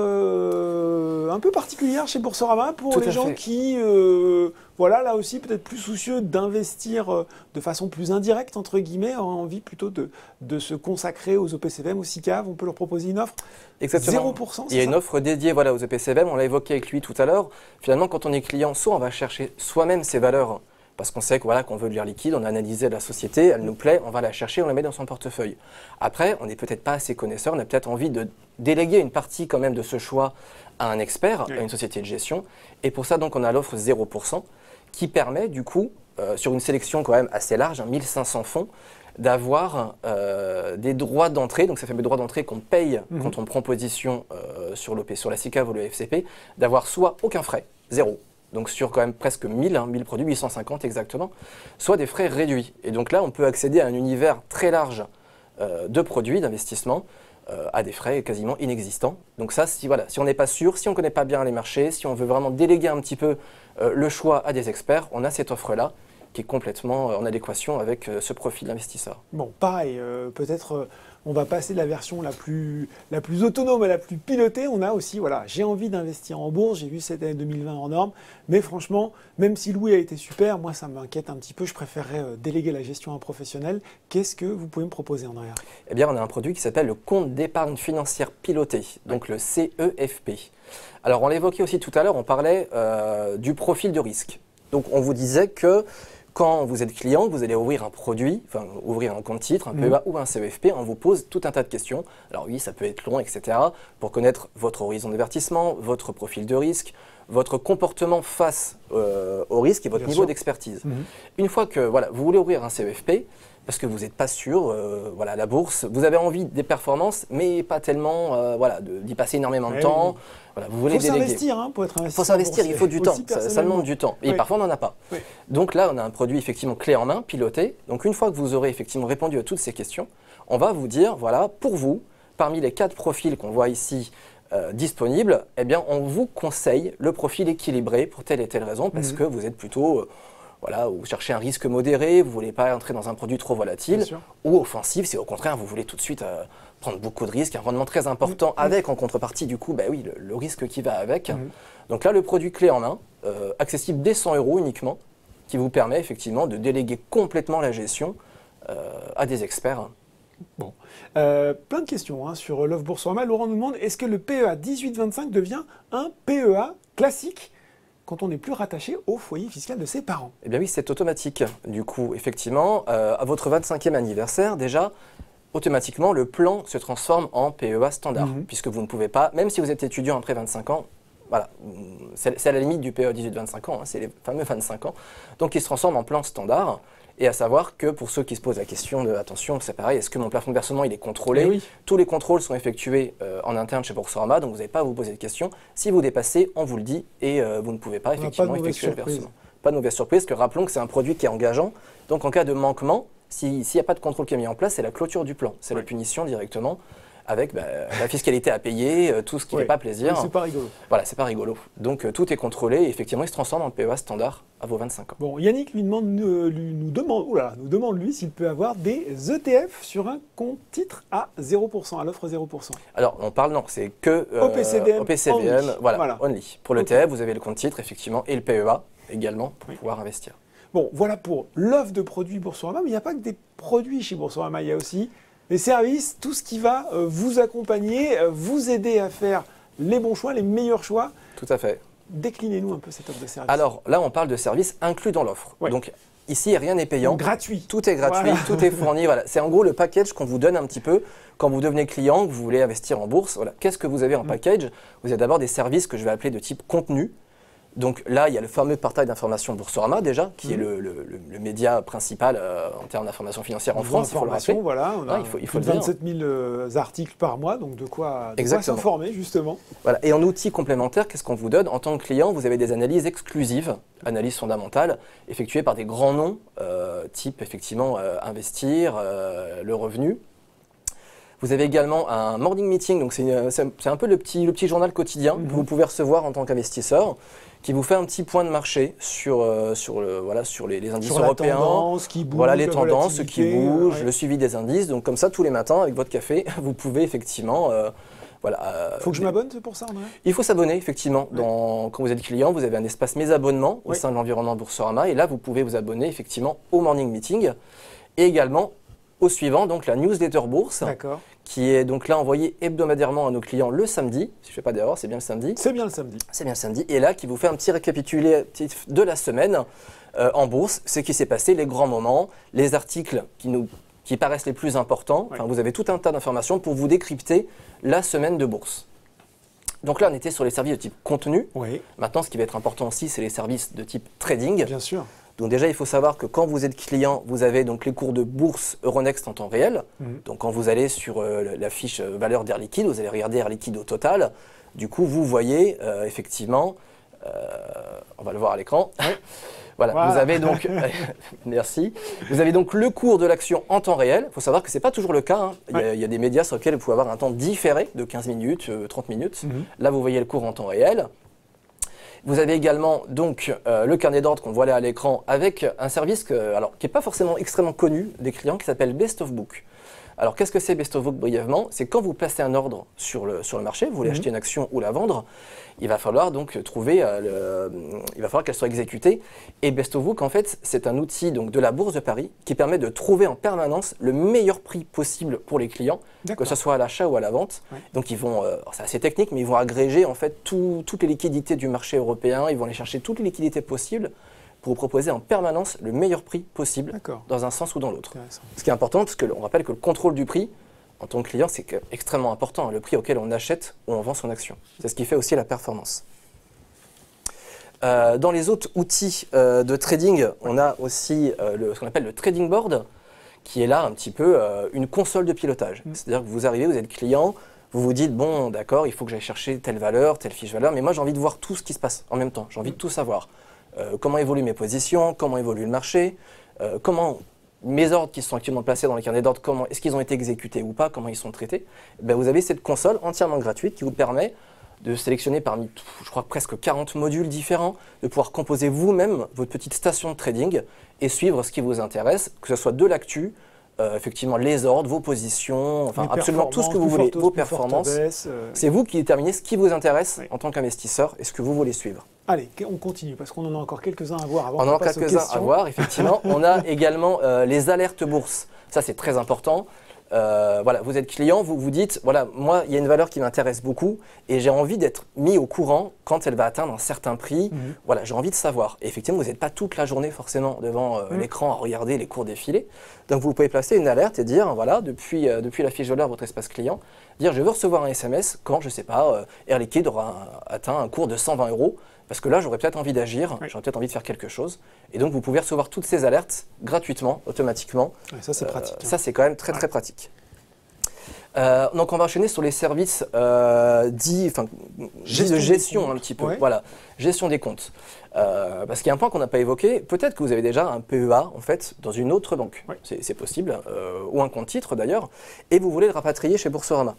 euh, un peu particulière chez Boursorama pour Tout les à gens fait. qui, euh, voilà, là aussi, peut-être plus soucieux d'investir euh, de façon plus indirecte, entre guillemets, ont envie plutôt de, de se consacrer aux O P C V M, aux S I C A V. On peut leur proposer une offre Exactement. zéro pour cent, Il y a c'est une ça offre dédiée voilà, aux E P C V M, on l'a évoqué avec lui tout à l'heure. Finalement, quand on est client, soit on va chercher soi-même ses valeurs, parce qu'on sait que, voilà, qu'on veut de l'air liquide, on a analysé la société, elle nous plaît, on va la chercher, on la met dans son portefeuille. Après, on n'est peut-être pas assez connaisseur, on a peut-être envie de déléguer une partie quand même de ce choix à un expert, Oui. à une société de gestion. Et pour ça, donc, on a l'offre zéro pour cent qui permet, du coup, euh, sur une sélection quand même assez large, hein, mille cinq cents fonds, d'avoir euh, des droits d'entrée, donc ça fait des droits d'entrée qu'on paye Mhm. quand on prend position euh, sur l'O P, sur la S I C A V ou le F C P, d'avoir soit aucun frais, zéro, donc sur quand même presque mille, hein, mille produits, huit cent cinquante exactement, soit des frais réduits. Et donc là, on peut accéder à un univers très large euh, de produits, d'investissement, euh, à des frais quasiment inexistants. Donc ça, si, voilà, si on n'est pas sûr, si on ne connaît pas bien les marchés, si on veut vraiment déléguer un petit peu euh, le choix à des experts, on a cette offre-là qui est complètement en adéquation avec euh, ce profil d'investisseur. Bon, pareil, euh, peut-être euh, on va passer de la version la plus, la plus autonome à la plus pilotée. On a aussi, voilà, j'ai envie d'investir en bourse, j'ai vu cette année deux mille vingt en norme, mais franchement, même si Louis a été super, moi ça m'inquiète un petit peu, je préférerais euh, déléguer la gestion à un professionnel. Qu'est-ce que vous pouvez me proposer en arrière? Eh bien, on a un produit qui s'appelle le compte d'épargne financière piloté, donc le C E F P. Alors, on l'évoquait aussi tout à l'heure, on parlait euh, du profil de risque. Donc, on vous disait que quand vous êtes client, vous allez ouvrir un produit, enfin ouvrir un compte titre, un P E A mmh. ou un C E F P, on vous pose tout un tas de questions. Alors oui, ça peut être long, et cetera, pour connaître votre horizon d'avertissement, votre profil de risque, votre comportement face euh, au risque et votre Bien niveau sûr. d'expertise. Mmh. Une fois que voilà, vous voulez ouvrir un C E F P, parce que vous n'êtes pas sûr, euh, voilà, la bourse, vous avez envie des performances, mais pas tellement, euh, voilà, d'y passer énormément de Ouais, temps. oui. Voilà, vous voulez Il faut déléguer. s'investir hein, pour être Il investisseur. faut s'investir, il faut du temps, ça, ça demande du temps. Et Oui. parfois, on n'en a pas. Oui. Donc là, on a un produit effectivement clé en main, piloté. Donc une fois que vous aurez effectivement répondu à toutes ces questions, on va vous dire, voilà, pour vous, parmi les quatre profils qu'on voit ici euh, disponibles, eh bien, on vous conseille le profil équilibré pour telle et telle raison, parce Mmh. que vous êtes plutôt... Euh, Voilà, vous cherchez un risque modéré, vous ne voulez pas entrer dans un produit trop volatile, ou offensif, si au contraire vous voulez tout de suite euh, prendre beaucoup de risques, un rendement très important, mmh. avec en contrepartie du coup, bah oui, le, le risque qui va avec. Mmh. Donc là, le produit clé en main, euh, accessible dès cent euros uniquement, qui vous permet effectivement de déléguer complètement la gestion euh, à des experts. Bon, euh, plein de questions hein, sur l'offre Boursorama. Laurent nous demande, est-ce que le P E A dix-huit vingt-cinq devient un P E A classique quand on n'est plus rattaché au foyer fiscal de ses parents? Eh bien oui, c'est automatique. Du coup, effectivement, euh, à votre vingt-cinquième anniversaire, déjà, automatiquement, le plan se transforme en P E A standard, mmh. puisque vous ne pouvez pas, même si vous êtes étudiant après vingt-cinq ans, voilà, c'est à la limite du P E A dix-huit vingt-cinq ans, hein, c'est les fameux vingt-cinq ans, donc il se transforme en plan standard. Et à savoir que pour ceux qui se posent la question de, attention, c'est pareil, est-ce que mon plafond de versement il est contrôlé? Oui. Tous les contrôles sont effectués euh, en interne chez Boursorama, donc vous n'avez pas à vous poser de questions. Si vous dépassez, on vous le dit et euh, vous ne pouvez pas effectivement effectuer le versement. Pas de mauvaise surprise, que rappelons que c'est un produit qui est engageant. Donc en cas de manquement, s'il n'y a pas de contrôle qui est mis en place, c'est la clôture du plan, c'est oui. la punition directement. Avec bah, la fiscalité à payer, euh, tout ce qui ne oui. fait pas plaisir. C'est pas rigolo. Voilà, c'est pas rigolo. Donc euh, tout est contrôlé et effectivement il se transforme en P E A standard à vos vingt-cinq ans. Bon, Yannick lui demande, euh, lui, nous demande, oula, nous demande lui s'il peut avoir des E T F sur un compte titre à zéro pour cent, à l'offre zéro pour cent. Alors on parle, non, c'est que euh, O P C V M, O P C V M only. Voilà, voilà, only. Pour l'E T F, okay. vous avez le compte titre effectivement et le P E A également pour oui. pouvoir investir. Bon, voilà pour l'offre de produits Boursorama, mais il n'y a pas que des produits chez Boursorama, il y a aussi les services, tout ce qui va euh, vous accompagner, euh, vous aider à faire les bons choix, les meilleurs choix. Tout à fait. Déclinez-nous un peu cette offre de service. Alors là, on parle de services inclus dans l'offre. Ouais. Donc ici, rien n'est payant. Donc, gratuit. Tout est gratuit, voilà. Tout est fourni. Voilà. C'est en gros le package qu'on vous donne un petit peu quand vous devenez client, que vous voulez investir en bourse. Voilà. Qu'est-ce que vous avez en mmh. package? Vous avez d'abord des services que je vais appeler de type contenu. Donc là, il y a le fameux portail d'information Boursorama déjà, qui mmh. est le, le, le, le média principal euh, en termes d'information financière en France, il faut le rappeler. Voilà, on a ah, il faut, il faut vingt-sept mille euh, articles par mois, donc de quoi, de quoi s'informer justement. Voilà. Et en outil complémentaire, qu'est-ce qu'on vous donne? En tant que client, vous avez des analyses exclusives, analyses fondamentales, effectuées par des grands noms, euh, type effectivement euh, Investir, euh, Le Revenu. Vous avez également un morning meeting, donc c'est un peu le petit, le petit journal quotidien mm-hmm. que vous pouvez recevoir en tant qu'investisseur, qui vous fait un petit point de marché sur, euh, sur, le, voilà, sur les, les indices sur européens, la tendance qui bouge, voilà, les tendances qui bougent, ouais. le suivi des indices. Donc comme ça, tous les matins, avec votre café, vous pouvez effectivement... Euh, voilà, euh, faut que je m'abonne pour ça, André ? Il faut s'abonner, effectivement. Ouais. Dans, quand vous êtes client, vous avez un espace mes abonnements au ouais. sein de l'environnement Boursorama. Et là, vous pouvez vous abonner effectivement au morning meeting et également au suivant, donc la newsletter bourse, qui est donc là envoyée hebdomadairement à nos clients le samedi. Si je ne fais pas d'erreur, c'est bien le samedi. C'est bien le samedi. C'est bien le samedi. Et là, qui vous fait un petit récapitulatif de la semaine euh, en bourse, ce qui s'est passé, les grands moments, les articles qui nous qui paraissent les plus importants. Ouais. Enfin, vous avez tout un tas d'informations pour vous décrypter la semaine de bourse. Donc là, on était sur les services de type contenu. Oui. Maintenant, ce qui va être important aussi, c'est les services de type trading. Bien sûr. Donc déjà, il faut savoir que quand vous êtes client, vous avez donc les cours de bourse Euronext en temps réel. Mmh. Donc quand vous allez sur euh, la fiche euh, valeur d'Air Liquide, vous allez regarder Air Liquide au total. Du coup, vous voyez euh, effectivement, euh, on va le voir à l'écran. Oui. Voilà, voilà, vous avez donc, merci, vous avez donc le cours de l'action en temps réel. Il faut savoir que ce n'est pas toujours le cas. Hein. Il, y a, ouais. il y a des médias sur lesquels vous pouvez avoir un temps différé de quinze minutes, trente minutes. Mm-hmm. Là, vous voyez le cours en temps réel. Vous avez également donc euh, le carnet d'ordre qu'on voit là à l'écran avec un service que, alors, qui n'est pas forcément extrêmement connu des clients qui s'appelle Best of Book. Alors, qu'est-ce que c'est Best of Book brièvement? C'est quand vous placez un ordre sur le, sur le marché, vous voulez mmh. acheter une action ou la vendre, il va falloir donc trouver, euh, le, il va falloir qu'elle soit exécutée. Et Best of Book, en fait, c'est un outil donc, de la Bourse de Paris qui permet de trouver en permanence le meilleur prix possible pour les clients, que ce soit à l'achat ou à la vente. Ouais. Donc, ils vont, euh, c'est assez technique, mais ils vont agréger en fait tout, toutes les liquidités du marché européen, ils vont aller chercher toutes les liquidités possibles pour vous proposer en permanence le meilleur prix possible, dans un sens ou dans l'autre. Ce qui est important, parce qu'on rappelle que le contrôle du prix, en tant que client, c'est extrêmement important, hein, le prix auquel on achète ou on vend son action. C'est ce qui fait aussi la performance. Euh, dans les autres outils euh, de trading, on a aussi euh, le, ce qu'on appelle le trading board, qui est là un petit peu euh, une console de pilotage. Mmh. C'est-à-dire que vous arrivez, vous êtes client, vous vous dites, bon, d'accord, il faut que j'aille chercher telle valeur, telle fiche valeur, mais moi j'ai envie de voir tout ce qui se passe en même temps, j'ai envie mmh. de tout savoir. Euh, comment évoluent mes positions, comment évolue le marché, euh, comment mes ordres qui sont actuellement placés dans les carnets d'ordre, comment est-ce qu'ils ont été exécutés ou pas, comment ils sont traités. Ben, vous avez cette console entièrement gratuite qui vous permet de sélectionner parmi, je crois, presque quarante modules différents, de pouvoir composer vous-même votre petite station de trading et suivre ce qui vous intéresse, que ce soit de l'actu, euh, effectivement les ordres, vos positions, enfin absolument tout ce que vous voulez, forte, vos performances. Baisse, euh... C'est vous qui déterminez ce qui vous intéresse oui. en tant qu'investisseur et ce que vous voulez suivre. Allez, on continue parce qu'on en a encore quelques-uns à voir. Avant on en a quelques-uns à voir, effectivement. On a également euh, les alertes bourse. Ça, c'est très important. Euh, voilà, vous êtes client, vous vous dites, voilà, moi, il y a une valeur qui m'intéresse beaucoup et j'ai envie d'être mis au courant quand elle va atteindre un certain prix. Mmh. Voilà, j'ai envie de savoir. Et effectivement, vous n'êtes pas toute la journée forcément devant euh, mmh. l'écran à regarder les cours défiler. Donc, vous pouvez placer une alerte et dire, voilà, depuis, euh, depuis la fiche de l'heure, votre espace client, dire, je veux recevoir un S M S quand, je ne sais pas, euh, Air Liquide aura atteint un cours de cent vingt euros. Parce que là, j'aurais peut-être envie d'agir, oui. j'aurais peut-être envie de faire quelque chose. Et donc, vous pouvez recevoir toutes ces alertes gratuitement, automatiquement. Ouais, ça, c'est euh, pratique. Hein. Ça, c'est quand même très, ouais. très pratique. Euh, donc, on va enchaîner sur les services euh, dits, enfin, gestion de gestion un petit peu. Ouais. Voilà, gestion des comptes. Euh, parce qu'il y a un point qu'on n'a pas évoqué. Peut-être que vous avez déjà un P E A, en fait, dans une autre banque. Ouais. C'est possible. Euh, ou un compte titre, d'ailleurs. Et vous voulez le rapatrier chez Boursorama.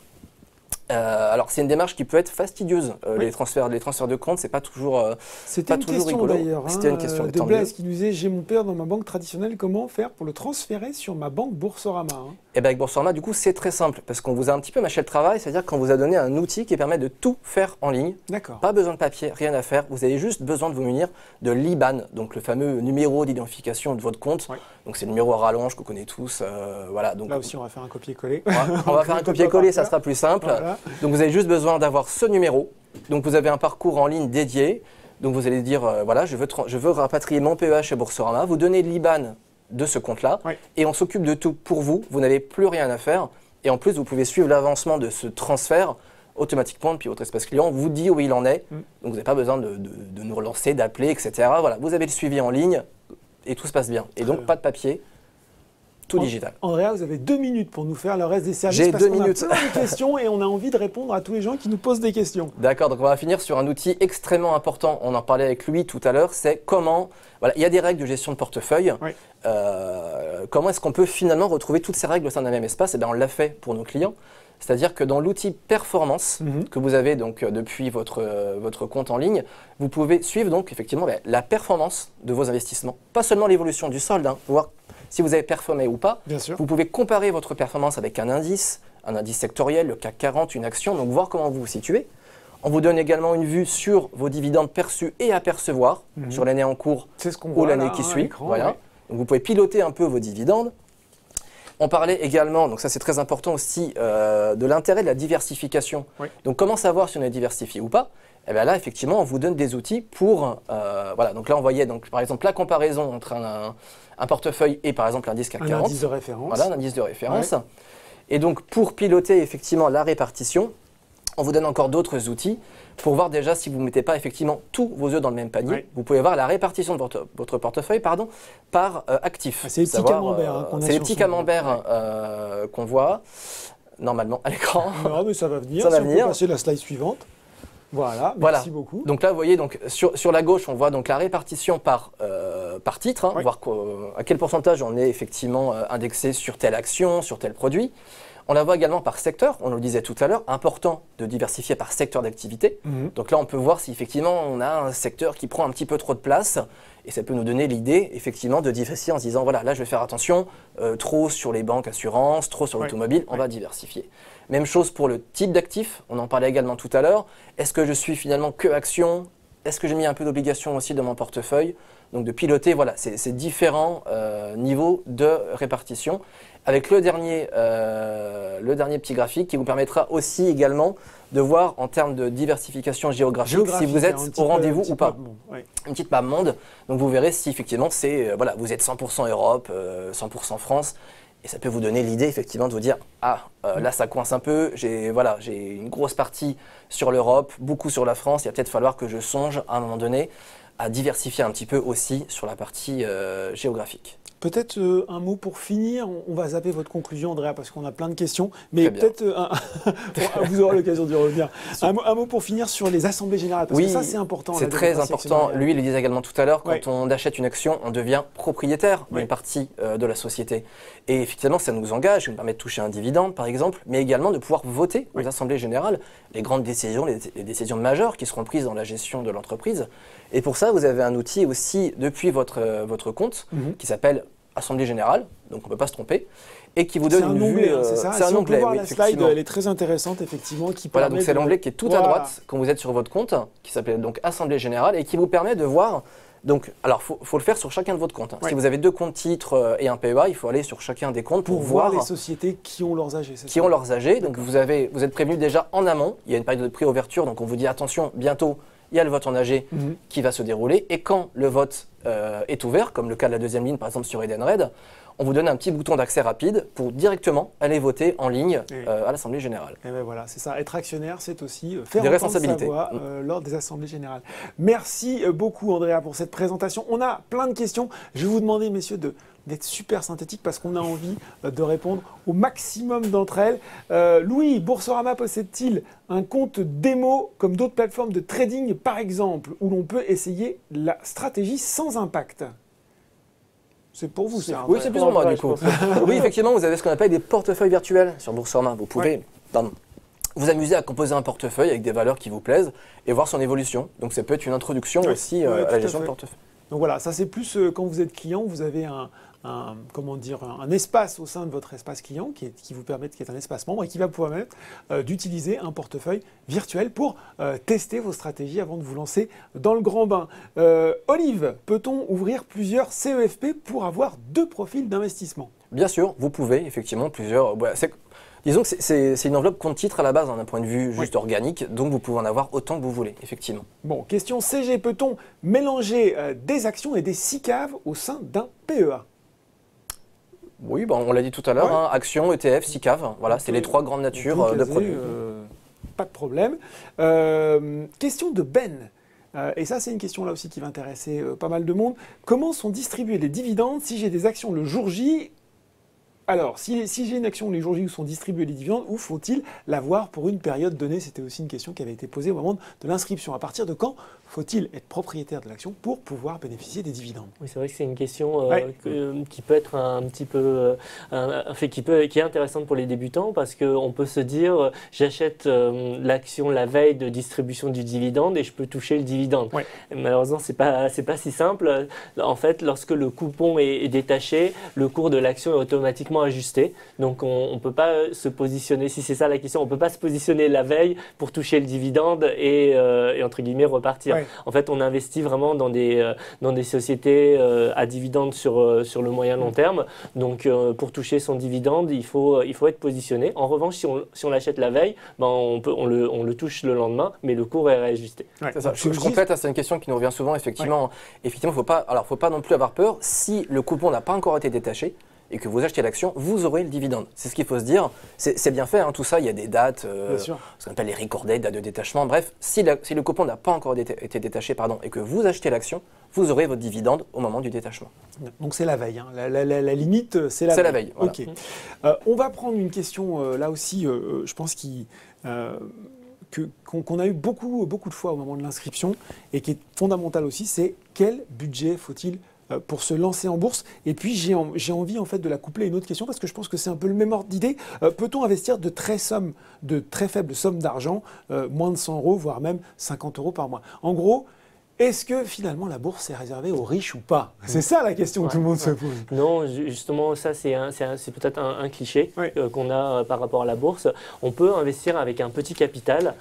Euh, alors c'est une démarche qui peut être fastidieuse. Euh, oui. les, transferts, les transferts de compte, c'est pas toujours euh, C'était une, question d'ailleurs. C'était une question de Blaise qui nous disait j'ai mon père dans ma banque traditionnelle, comment faire pour le transférer sur ma banque Boursorama hein? Et bien avec Boursorama, du coup, c'est très simple parce qu'on vous a un petit peu mâché le travail, c'est-à-dire qu'on vous a donné un outil qui permet de tout faire en ligne. D'accord. Pas besoin de papier, rien à faire. Vous avez juste besoin de vous munir de l'I B A N, donc le fameux numéro d'identification de votre compte. Oui. Donc c'est le numéro à rallonge qu'on connaît tous. Euh, voilà. Donc là aussi, on va faire un copier-coller. On va, on va faire un copier-coller, ça sera plus simple. Voilà. Donc vous avez juste besoin d'avoir ce numéro. Donc vous avez un parcours en ligne dédié. Donc vous allez dire, euh, voilà, je veux, je veux rapatrier mon P E A chez Boursorama. Vous donnez l'I B A N de ce compte-là oui. et on s'occupe de tout pour vous. Vous n'avez plus rien à faire. Et en plus, vous pouvez suivre l'avancement de ce transfert automatiquement depuis votre espace client. Vous dit où il en est. Mm. Donc vous n'avez pas besoin de, de, de nous relancer, d'appeler, et cetera. Voilà, vous avez le suivi en ligne et tout se passe bien. Et donc, pas de papier. tout digital. Andrea, vous avez deux minutes pour nous faire le reste des services. J'ai parce deux qu'on minutes. a plein de questions et on a envie de répondre à tous les gens qui nous posent des questions. D'accord, donc on va finir sur un outil extrêmement important. On en parlait avec lui tout à l'heure, c'est comment... Voilà, il y a des règles de gestion de portefeuille. Oui. Euh, comment est-ce qu'on peut finalement retrouver toutes ces règles au sein d'un même espace? Eh bien, on l'a fait pour nos clients. C'est-à-dire que dans l'outil performance Mhm. que vous avez donc euh, depuis votre, euh, votre compte en ligne, vous pouvez suivre donc effectivement la, la performance de vos investissements. Pas seulement l'évolution du solde, hein, voir si vous avez performé ou pas. Bien sûr. Vous pouvez comparer votre performance avec un indice, un indice sectoriel, le C A C quarante, une action, donc voir comment vous vous situez. On vous donne également une vue sur vos dividendes perçus et à percevoir Mhm. sur l'année en cours C'est ce qu'on ou voit l'année là, qui hein, à suit. l'écran, Voilà. ouais. Donc vous pouvez piloter un peu vos dividendes. On parlait également, donc ça c'est très important aussi, euh, de l'intérêt de la diversification. Oui. Donc comment savoir si on est diversifié ou pas? Eh bien là, effectivement, on vous donne des outils pour... euh, voilà, donc là on voyait donc, par exemple la comparaison entre un, un portefeuille et par exemple l'indice C A C Un quarante. indice de référence. Voilà, un indice de référence. Et donc pour piloter effectivement la répartition, on vous donne encore d'autres outils pour voir déjà si vous ne mettez pas effectivement tous vos œufs dans le même panier. Oui. Vous pouvez voir la répartition de votre, votre portefeuille pardon, par euh, actif. Ah, c'est les petits Savoir, camemberts, hein, euh, qu'on a c'est les sur petits son- camemberts Ouais. euh, qu'on voit normalement à l'écran. Non, mais ça va venir. Ça va si on venir. peut passer la slide suivante. Voilà, Voilà. merci beaucoup. Donc là, vous voyez, donc, sur, sur la gauche, on voit donc la répartition par, euh, par titre, hein, Oui. voir qu'au- à quel pourcentage on est effectivement euh, indexé sur telle action, sur tel produit. On la voit également par secteur, on le disait tout à l'heure, important de diversifier par secteur d'activité. Mhm. Donc là, on peut voir si effectivement on a un secteur qui prend un petit peu trop de place et ça peut nous donner l'idée effectivement de diversifier en se disant voilà, là je vais faire attention, euh, trop sur les banques assurances, trop sur Ouais. l'automobile, on Ouais. va diversifier. Même chose pour le type d'actif, on en parlait également tout à l'heure. Est-ce que je suis finalement que action? Est-ce que j'ai mis un peu d'obligations aussi dans mon portefeuille? Donc de piloter voilà, ces, ces différents euh, niveaux de répartition. Avec le dernier, euh, le dernier petit graphique qui vous permettra aussi également de voir en termes de diversification géographique, Géographique, si vous êtes hein, un petit au peu- rendez-vous un petit ou pas. peu, bon, ouais. Une petite map monde, donc vous verrez si effectivement c'est euh, voilà, vous êtes cent pour cent Europe, euh, cent pour cent France, et ça peut vous donner l'idée effectivement de vous dire ah euh, là ça coince un peu, j'ai voilà, j'ai une grosse partie sur l'Europe, beaucoup sur la France, il va peut-être falloir que je songe à un moment donné à diversifier un petit peu aussi sur la partie euh, géographique. Peut-être euh, un mot pour finir. On, on va zapper votre conclusion, Andrea, parce qu'on a plein de questions. Mais Très bien. peut-être euh, un- vous aurez l'occasion d'y revenir. Un, mot- un mot pour finir sur les assemblées générales, parce Oui, que ça c'est important. C'est la très démocratie important. actionnariale. Lui, il le disait également tout à l'heure, quand Ouais. on achète une action, on devient propriétaire d'une Ouais. partie euh, de la société. Et effectivement, ça nous engage, ça nous permet de toucher un dividende, par exemple, mais également de pouvoir voter aux Ouais. assemblées générales les grandes décisions, les, les décisions majeures qui seront prises dans la gestion de l'entreprise. Et pour ça, vous avez un outil aussi depuis votre, euh, votre compte Mhm. qui s'appelle Assemblée générale, donc on ne peut pas se tromper, et qui vous C'est donne un une onglet, vue. hein, c'est euh, ça. c'est Si un on peut onglet, voir oui, la slide, effectivement. elle est très intéressante, effectivement, qui Voilà, permet donc c'est de- l'onglet qui est tout Voilà. à droite quand vous êtes sur votre compte, qui s'appelle donc Assemblée Générale et qui vous permet de voir. Donc, alors, il faut, faut le faire sur chacun de votre compte. hein. Ouais. Si vous avez deux comptes titres euh, et un P E A, il faut aller sur chacun des comptes pour, pour voir voir les sociétés qui ont leurs A G. c'est qui ça ont leurs A G. Donc, vous, avez, vous êtes prévenu déjà en amont. Il y a une période de pré-ouverture, donc on vous dit attention, bientôt, il y a le vote en A G Mhm. qui va se dérouler. Et quand le vote euh, est ouvert, comme le cas de la deuxième ligne, par exemple sur Edenred, on vous donne un petit bouton d'accès rapide pour directement aller voter en ligne Oui. euh, à l'Assemblée Générale. Et ben voilà, c'est ça. Être actionnaire, c'est aussi euh, faire Des entendre sa responsabilités. voix Mm. euh, lors des assemblées générales. Merci euh, beaucoup, Andrea, pour cette présentation. On a plein de questions. Je vais vous demander, messieurs, de d'être super synthétique parce qu'on a envie euh, de répondre au maximum d'entre elles. Euh, Louis, Boursorama possède-t-il un compte démo comme d'autres plateformes de trading, par exemple, où l'on peut essayer la stratégie sans impact? C'est pour vous, ça. Oui, Andrea. c'est plus pour moi Ouais, du je coup. pense. Oui, effectivement, vous avez ce qu'on appelle des portefeuilles virtuels sur Boursorama. Vous pouvez pardon, vous amuser à composer un portefeuille avec des valeurs qui vous plaisent et voir son évolution. Donc ça peut être une introduction Oui, aussi euh, ouais, à tout la à gestion fait. de portefeuille. Donc voilà, ça c'est plus euh, quand vous êtes client, vous avez un, un- comment dire, un, un espace au sein de votre espace client qui, est- qui vous permet, qui est un espace membre et qui va vous permettre euh, d'utiliser un portefeuille virtuel pour euh, tester vos stratégies avant de vous lancer dans le grand bain. Euh, Olive, peut-on ouvrir plusieurs C E F P pour avoir deux profils d'investissement? Bien sûr, vous pouvez effectivement plusieurs. Voilà, c'est- disons que c'est- c'est c'est une enveloppe compte titre à la base hein, d'un point de vue juste organique, donc vous pouvez en avoir autant que vous voulez, effectivement. Bon, question C G, peut-on mélanger euh, des actions et des S I C A V au sein d'un P E A? Oui, bon, on l'a dit tout à l'heure, Ouais. hein, actions, E T F, S I C A V, voilà, c'est Ok. les trois grandes natures Tout euh, de casé, produits. euh, pas de problème. Euh, question de Ben. Euh, et ça, c'est une question là aussi qui va intéresser euh, pas mal de monde. Comment sont distribués les dividendes si j'ai des actions le jour J Alors, si, si j'ai une action les jours J où sont distribués les dividendes, où faut-il l'avoir pour une période donnée? C'était aussi une question qui avait été posée au moment de l'inscription. À partir de quand faut-il être propriétaire de l'action pour pouvoir bénéficier des dividendes? Oui, c'est vrai que c'est une question euh, ouais. que, qui peut être un petit peu, euh, un, fait, qui, peut, qui est intéressante pour les débutants parce qu'on peut se dire, euh, j'achète euh, l'action la veille de distribution du dividende et je peux toucher le dividende. Ouais. Malheureusement, c'est pas, c'est pas si simple. En fait, lorsque le coupon est, est détaché, le cours de l'action est automatiquement ajusté. Donc, on ne peut pas se positionner, si c'est ça la question, on ne peut pas se positionner la veille pour toucher le dividende et, euh, et entre guillemets, repartir. Ouais. En fait, on investit vraiment dans des, euh, dans des sociétés euh, à dividendes sur, euh, sur le moyen long terme. Donc, euh, pour toucher son dividende, il faut, il faut être positionné. En revanche, si on, si on l'achète la veille, ben on, peut, on, le, on le touche le lendemain, mais le cours est réajusté. Ouais. Ça. Je, je complète, c'est une question qui nous revient souvent. Effectivement, ouais. effectivement, faut pas, alors, faut pas non plus avoir peur. Si le coupon n'a pas encore été détaché, et que vous achetez l'action, vous aurez le dividende. C'est ce qu'il faut se dire. C'est bien fait, hein, tout ça, il y a des dates, euh, ce qu'on appelle les record dates, dates de détachement. Bref, si, la, si le coupon n'a pas encore été, été détaché pardon, et que vous achetez l'action, vous aurez votre dividende au moment du détachement. Donc c'est la veille. Hein. La, la, la, la limite, c'est la, la veille. Voilà. Okay. Euh, on va prendre une question, euh, là aussi, euh, je pense qui... Euh, qu'on qu'on a eu beaucoup, beaucoup de fois au moment de l'inscription et qui est fondamentale aussi, c'est quel budget faut-il pour se lancer en bourse? Et puis j'ai en, j'ai envie en fait de la coupler à une autre question parce que je pense que c'est un peu le même ordre d'idée. Euh, peut-on investir de très, sommes, de très faibles sommes d'argent, euh, moins de cent euros, voire même cinquante euros par mois? En gros, est-ce que finalement la bourse est réservée aux riches ou pas? C'est ça la question ouais, que tout le monde ouais. se pose. Non, justement, ça c'est peut-être un, un cliché ouais. euh, qu'on a euh, par rapport à la bourse. On peut investir avec un petit capital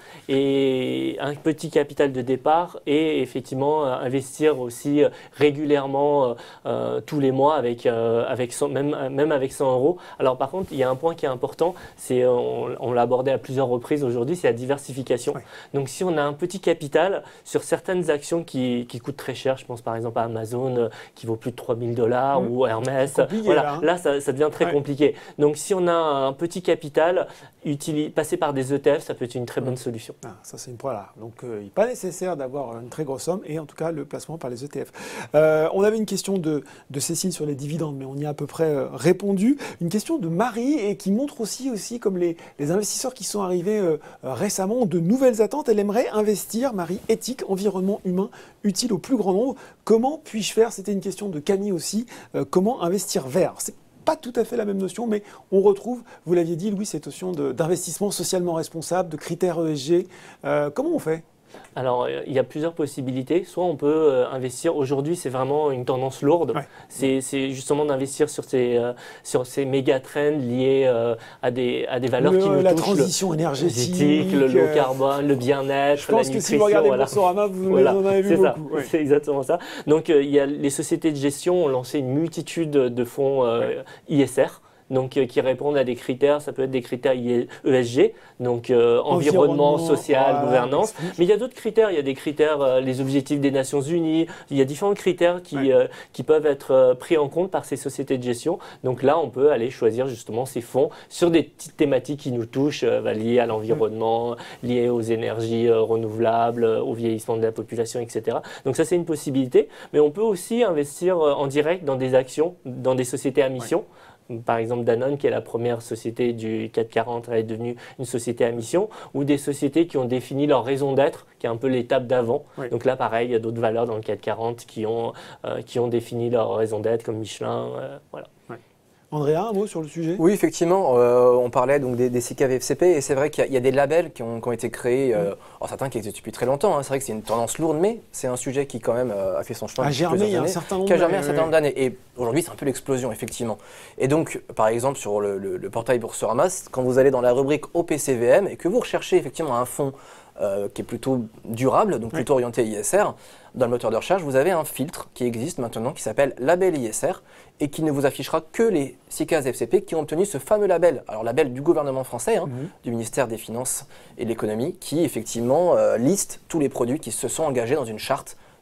et un petit capital de départ et effectivement euh, investir aussi euh, régulièrement euh, tous les mois avec, euh, avec cent, même, même avec cent euros. Alors par contre, il y a un point qui est important, c'est on, on l'a abordé à plusieurs reprises aujourd'hui, c'est la diversification. Ouais. Donc si on a un petit capital sur certaines actions Qui, qui coûte très cher, je pense par exemple à Amazon euh, qui vaut plus de trois mille dollars mmh. ou Hermès. Voilà, là, hein. là ça, ça devient très ouais. compliqué. Donc si on a un petit capital, passer par des E T F, ça peut être une très bonne solution. Ah, ça c'est une voilà. Donc euh, il n'est pas nécessaire d'avoir une très grosse somme et en tout cas le placement par les E T F. Euh, on avait une question de, de Cécile sur les dividendes, mais on y a à peu près euh, répondu. Une question de Marie et qui montre aussi, aussi comme les, les investisseurs qui sont arrivés euh, récemment ont de nouvelles attentes. Elle aimerait investir, Marie, éthique, environnement humain, utile au plus grand nombre. Comment puis-je faire? C'était une question de Camille aussi. Euh, comment investir vert? C'est pas tout à fait la même notion, mais on retrouve, vous l'aviez dit Louis, cette notion d'investissement socialement responsable, de critères E S G. Euh, comment on fait? Alors, il y a plusieurs possibilités. Soit on peut euh, investir, aujourd'hui c'est vraiment une tendance lourde, ouais. c'est justement d'investir sur ces, euh, sur ces méga trends liés euh, à, des, à des valeurs le, qui nous la touchent. La transition énergétique, le low carbone, le bien-être, je pense la que nutrition. Si vous regardez voilà. Boursorama, vous voilà. en avez vu beaucoup. Ouais. C'est exactement ça. Donc, euh, il y a, les sociétés de gestion ont lancé une multitude de fonds euh, ouais. I S R. Donc, euh, qui répondent à des critères, ça peut être des critères E S G, donc euh, environnement, environnement, social, voilà, gouvernance. Mais il y a d'autres critères, il y a des critères, euh, les objectifs des Nations Unies, il y a différents critères qui, ouais. euh, qui peuvent être euh, pris en compte par ces sociétés de gestion. Donc là, on peut aller choisir justement ces fonds sur des petites thématiques qui nous touchent, euh, bah, liées à l'environnement, mmh. liées aux énergies euh, renouvelables, euh, au vieillissement de la population, et cetera. Donc ça, c'est une possibilité. Mais on peut aussi investir euh, en direct dans des actions, dans des sociétés à mission. Ouais. Par exemple Danone, qui est la première société du CAC quarante, est devenue une société à mission, ou des sociétés qui ont défini leur raison d'être, qui est un peu l'étape d'avant. Oui. Donc là, pareil, il y a d'autres valeurs dans le CAC quarante qui ont, euh, qui ont défini leur raison d'être, comme Michelin. Euh, voilà. Oui. Andrea, un mot sur le sujet? Oui, effectivement, euh, on parlait donc des, des S I C A V F C P et c'est vrai qu'il y, y a des labels qui ont, qui ont été créés, euh, alors certains qui existent depuis très longtemps, hein, c'est vrai que c'est une tendance lourde, mais c'est un sujet qui quand même euh, a fait son chemin a germé il y a un certain nombre d'années. Qui a germé un certain nombre d'années et aujourd'hui c'est un peu l'explosion effectivement. Et donc par exemple sur le, le, le portail Boursorama, quand vous allez dans la rubrique O P C V M et que vous recherchez effectivement un fonds euh, qui est plutôt durable, donc plutôt oui. orienté I S R, dans le moteur de recherche, vous avez un filtre qui existe maintenant qui s'appelle Label I S R et qui ne vous affichera que les S I C A V F C P qui ont obtenu ce fameux label. Alors label du gouvernement français, hein, mmh. du ministère des Finances et de l'Économie, qui effectivement euh, liste tous les produits qui se sont engagés dans une charte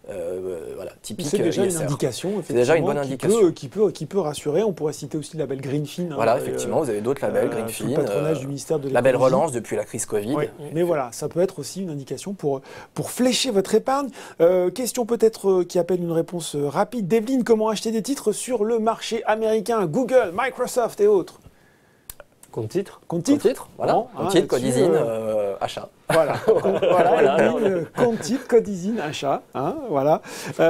euh, voilà, typique C'est déjà I S R. une indication, C'est déjà une bonne qui indication. Peut, qui, peut, qui peut rassurer. On pourrait citer aussi le label Greenfin. Voilà, hein, effectivement, euh, vous avez d'autres labels, euh, Greenfin, sous le patronage euh, du ministère de l'écologie. label relance depuis la crise Covid. Oui, mais voilà, ça peut être aussi une indication pour, pour flécher votre épargne. Euh, question peut-être euh, qui appelle une réponse euh, rapide. Develyne, comment acheter des titres sur le marché américain? Google, Microsoft et autres. Compte titre. Compte titre, Compte titre, voilà. Bon, Compte hein, titre, code là-dessus, ISIN, euh, euh, achat. Voilà, Com- voilà, Voilà, Evelyne, euh, compte titre, code ISIN, achat. Hein, voilà.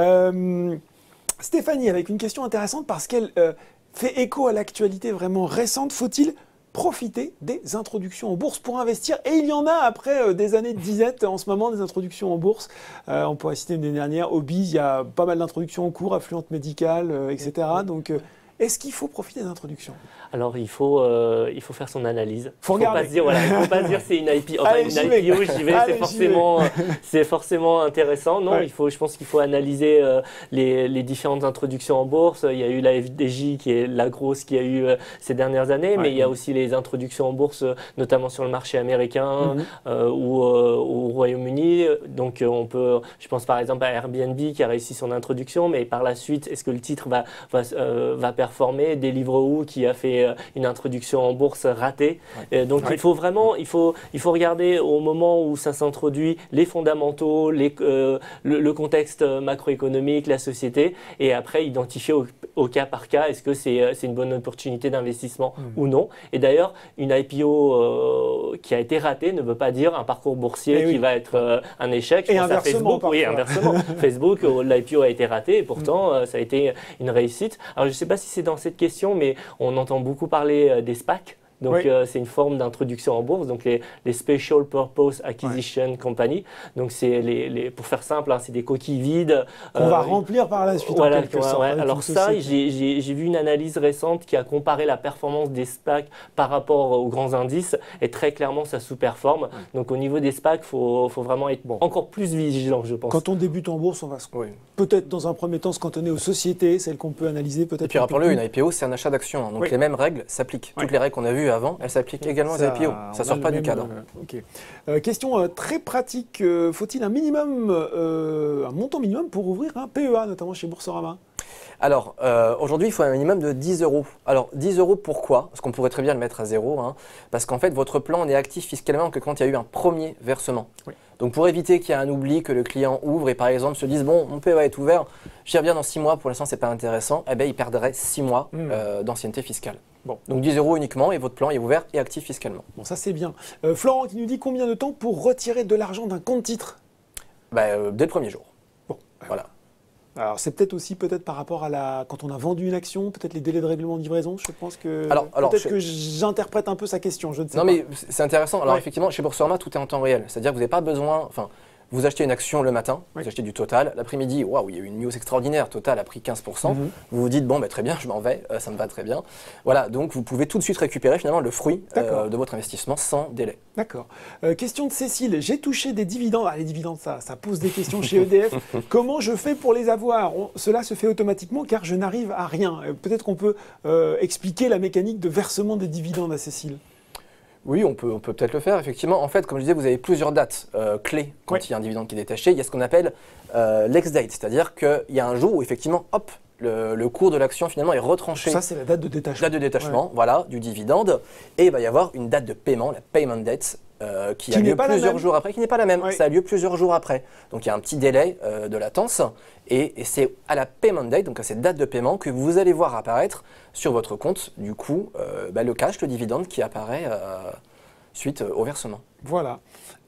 Euh, Stéphanie, avec une question intéressante parce qu'elle euh, fait écho à l'actualité vraiment récente. Faut-il profiter des introductions en bourse pour investir? Et il y en a après euh, des années de disette en ce moment, des introductions en bourse. Euh, on pourrait citer une des dernières, Obiz, il y a pas mal d'introductions en cours, Affluente Médicale, euh, et cetera. Donc, euh, est-ce qu'il faut profiter des introductions? Alors il faut, euh, il faut faire son analyse. Faut Il ne faut regarder. pas se dire, voilà, il faut pas se dire c'est une I P O. Enfin, Allez, une j'y vais. I P O, j'y vais, Allez, c'est j'y vais. forcément, c'est forcément intéressant. Non, Ouais. il faut, je pense qu'il faut analyser euh, les, les différentes introductions en bourse. Il y a eu la F D J qui est la grosse qu'il y a eu euh, ces dernières années, Ouais. mais il y a aussi les introductions en bourse, euh, notamment sur le marché américain Mhm. euh, ou euh, au Royaume-Uni. Donc euh, on peut, je pense par exemple à Airbnb qui a réussi son introduction, mais par la suite, est-ce que le titre va, va, euh, va performer? Deliveroo qui a fait euh, une introduction en bourse ratée. Ouais. Euh, donc Ouais. il faut vraiment, il faut, il faut regarder au moment où ça s'introduit les fondamentaux, les, euh, le, le contexte macroéconomique, la société, et après identifier au, au cas par cas est-ce que c'est euh, c'est une bonne opportunité d'investissement Mhm. ou non. Et d'ailleurs, une I P O euh, qui a été ratée ne veut pas dire un parcours boursier Eh qui oui. va être euh, un échec. Je Et pense à inversement, Facebook, oui, parfois. inversement. Facebook, euh, l'I P O a été raté et pourtant euh, ça a été une réussite. Alors je ne sais pas si c'est dans cette question, mais on entend beaucoup parler euh, des SPAC. Donc Oui. euh, c'est une forme d'introduction en bourse, donc les, les Special Purpose Acquisition Company. Donc c'est les, les, pour faire simple, hein, c'est des coquilles vides. On euh, va remplir par la suite Voilà, en quelque ouais, sorte. ouais. avec Alors une ça, société. j'ai j'ai- j'ai vu une analyse récente qui a comparé la performance des SPAC par rapport aux grands indices et très clairement ça sous-performe. Donc au niveau des SPAC, il faut, faut vraiment être Bon. encore plus vigilant, je pense. Quand on débute en bourse, on va se- Oui. peut-être dans un premier temps se cantonner aux sociétés, celles qu'on peut analyser peut-être. Et puis un peu rappelons-le, plus. une I P O, c'est un achat d'actions. hein. Donc Oui. les mêmes règles s'appliquent. Oui. Toutes les règles qu'on a vues avant, elles s'appliquent également aux I P O. Ça on ne a sort le pas du même, cadre. euh, ok. Euh, question euh, très pratique. euh, Faut-il un minimum, euh, un montant minimum pour ouvrir un P E A, notamment chez Boursorama? Alors, euh, aujourd'hui, il faut un minimum de dix euros. Alors, dix euros, pourquoi? Parce qu'on pourrait très bien le mettre à zéro. hein. Parce qu'en fait, votre plan n'est actif fiscalement que quand il y a eu un premier versement. Oui. Donc, pour éviter qu'il y ait un oubli, que le client ouvre et par exemple se dise, bon, mon P E A est ouvert, j'y reviens dans six mois, pour l'instant, c'est pas intéressant, eh bien, il perdrait six mois Mm. euh, d'ancienneté fiscale. Bon. Donc, dix euros uniquement et votre plan est ouvert et actif fiscalement. Bon, ça c'est bien. Euh, Florent qui nous dit combien de temps pour retirer de l'argent d'un compte titre? Bah, euh, dès le premier jour. Bon. Voilà. Alors c'est peut-être aussi peut-être par rapport à la quand on a vendu une action, peut-être les délais de règlement de livraison. Je pense que Alors- alors, peut-être je- que j'interprète un peu sa question. Je ne sais Non, pas. mais c'est intéressant. Alors, Ouais. effectivement, chez Boursorama, tout est en temps réel. C'est-à-dire que vous n'avez pas besoin. Enfin, vous achetez une action le matin, Oui. vous achetez du Total. L'après-midi, waouh, il y a eu une news extraordinaire. Total a pris quinze pour cent. Mhm. Vous vous dites, bon, bah, très bien, je m'en vais, euh, ça me va très bien. Voilà, donc vous pouvez tout de suite récupérer finalement le fruit euh, D'accord. de votre investissement sans délai. D'accord. Euh, question de Cécile. J'ai touché des dividendes. Ah, les dividendes, ça, ça pose des questions chez E D F. Comment je fais pour les avoir? On- Cela se fait automatiquement car je n'arrive à rien. Euh, Peut-être qu'on peut euh, expliquer la mécanique de versement des dividendes à Cécile. Oui, on peut on peut peut-être le faire, effectivement. En fait, comme je disais, vous avez plusieurs dates euh, clés quand Ouais. il y a un dividende qui est détaché. Il y a ce qu'on appelle euh, l'ex-date, c'est-à-dire qu'il y a un jour où, effectivement, hop, le, le cours de l'action finalement est retranché. Ça, c'est la date de détachement. Date de détachement, voilà, du dividende. Et il va y avoir une date de paiement, la payment date, euh, qui, Qui a n'est lieu pas la plusieurs même. jours après, qui n'est pas la même. Ouais. Ça a lieu plusieurs jours après. Donc il y a un petit délai euh, de latence. Et, et c'est à la payment date, donc à cette date de paiement, que vous allez voir apparaître sur votre compte, du coup, euh, bah, le cash, le dividende qui apparaît euh, suite au versement. Voilà.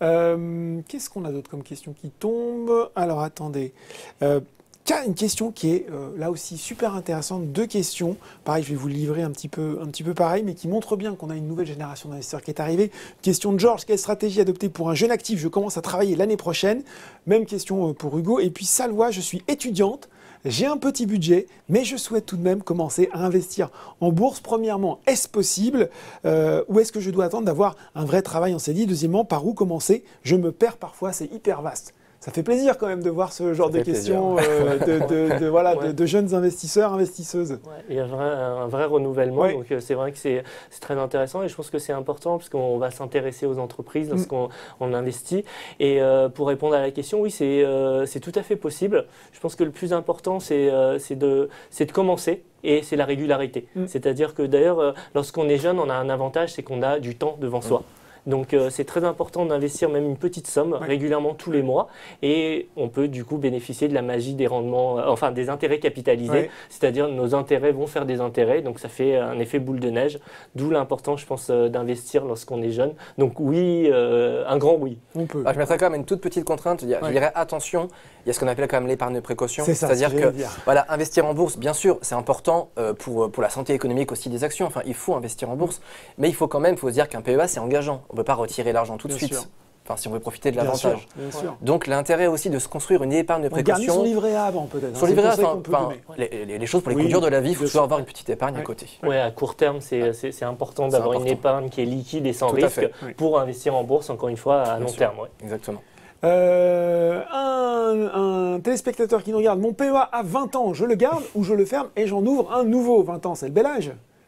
Euh, Qu'est-ce qu'on a d'autre comme question qui tombe? Alors, attendez. Euh, Tiens, une question qui est euh, là aussi super intéressante. Deux questions. Pareil, je vais vous le livrer un petit peu, un petit peu pareil, mais qui montrent bien qu'on a une nouvelle génération d'investisseurs qui est arrivée. Question de Georges. Quelle stratégie adopter pour un jeune actif? Je commence à travailler l'année prochaine. Même question euh, pour Hugo. Et puis, Salwa, je suis étudiante. J'ai un petit budget, mais je souhaite tout de même commencer à investir en bourse. Premièrement, est-ce possible euh, ou est-ce que je dois attendre d'avoir un vrai travail en C D I? Deuxièmement, par où commencer? Je me perds parfois, c'est hyper vaste. Ça fait plaisir quand même de voir ce genre Ça de fait questions euh, de, de, de, voilà, Ouais. de, de jeunes investisseurs, investisseuses. Ouais, il y a vrai- un vrai renouvellement, Ouais. donc euh, c'est vrai que c'est c'est très intéressant et je pense que c'est important parce qu'on va s'intéresser aux entreprises lorsqu'on on investit. Et euh, pour répondre à la question, oui, c'est euh, c'est tout à fait possible. Je pense que le plus important, c'est euh, c'est de, c'est de commencer. Et c'est la régularité. Mm. C'est-à-dire que d'ailleurs, euh, lorsqu'on est jeune, on a un avantage, c'est qu'on a du temps devant Mm. soi. Donc euh, c'est très important d'investir même une petite somme Ouais. régulièrement tous les mois et on peut du coup bénéficier de la magie des rendements, euh, enfin des intérêts capitalisés, Ouais. c'est-à-dire nos intérêts vont faire des intérêts, donc ça fait un effet boule de neige, d'où l'important je pense euh, d'investir lorsqu'on est jeune. Donc oui, euh, un grand oui. On peut. Ah, je mettrais quand même une toute petite contrainte. Je dirais, Ouais. je dirais attention, il y a ce qu'on appelle quand même l'épargne de précaution. C'est ça, ce C'est-à-dire que j'allais que dire. voilà, investir en bourse, bien sûr, c'est important euh, pour, pour la santé économique aussi des actions. Enfin, il faut investir en bourse, mais il faut quand même faut se dire qu'un P E A, c'est engageant. On ne peut pas retirer l'argent tout de Bien suite. sûr. Enfin, si on veut profiter de Bien l'avantage. sûr, bien sûr. Donc l'intérêt aussi de se construire une épargne de On garnit son précaution. livret A avant peut-être. hein, Son c'est livret le A, conseil enfin, qu'on peut enfin, donner. les, les- les choses pour les Oui, coups durs de la vie, il faut bien toujours sûr. avoir une petite épargne Ouais. à côté. Ouais, à court terme, c'est c'est- c'est important C'est d'avoir une important. épargne qui est liquide et sans Tout à risque fait. Oui. pour investir en bourse, encore une fois, à Bien long sûr. terme. Ouais. Exactement. Euh, un, un téléspectateur qui nous regarde, mon P E A à vingt ans, je le garde ou je le ferme et j'en ouvre un nouveau. vingt ans, c'est le bel âge.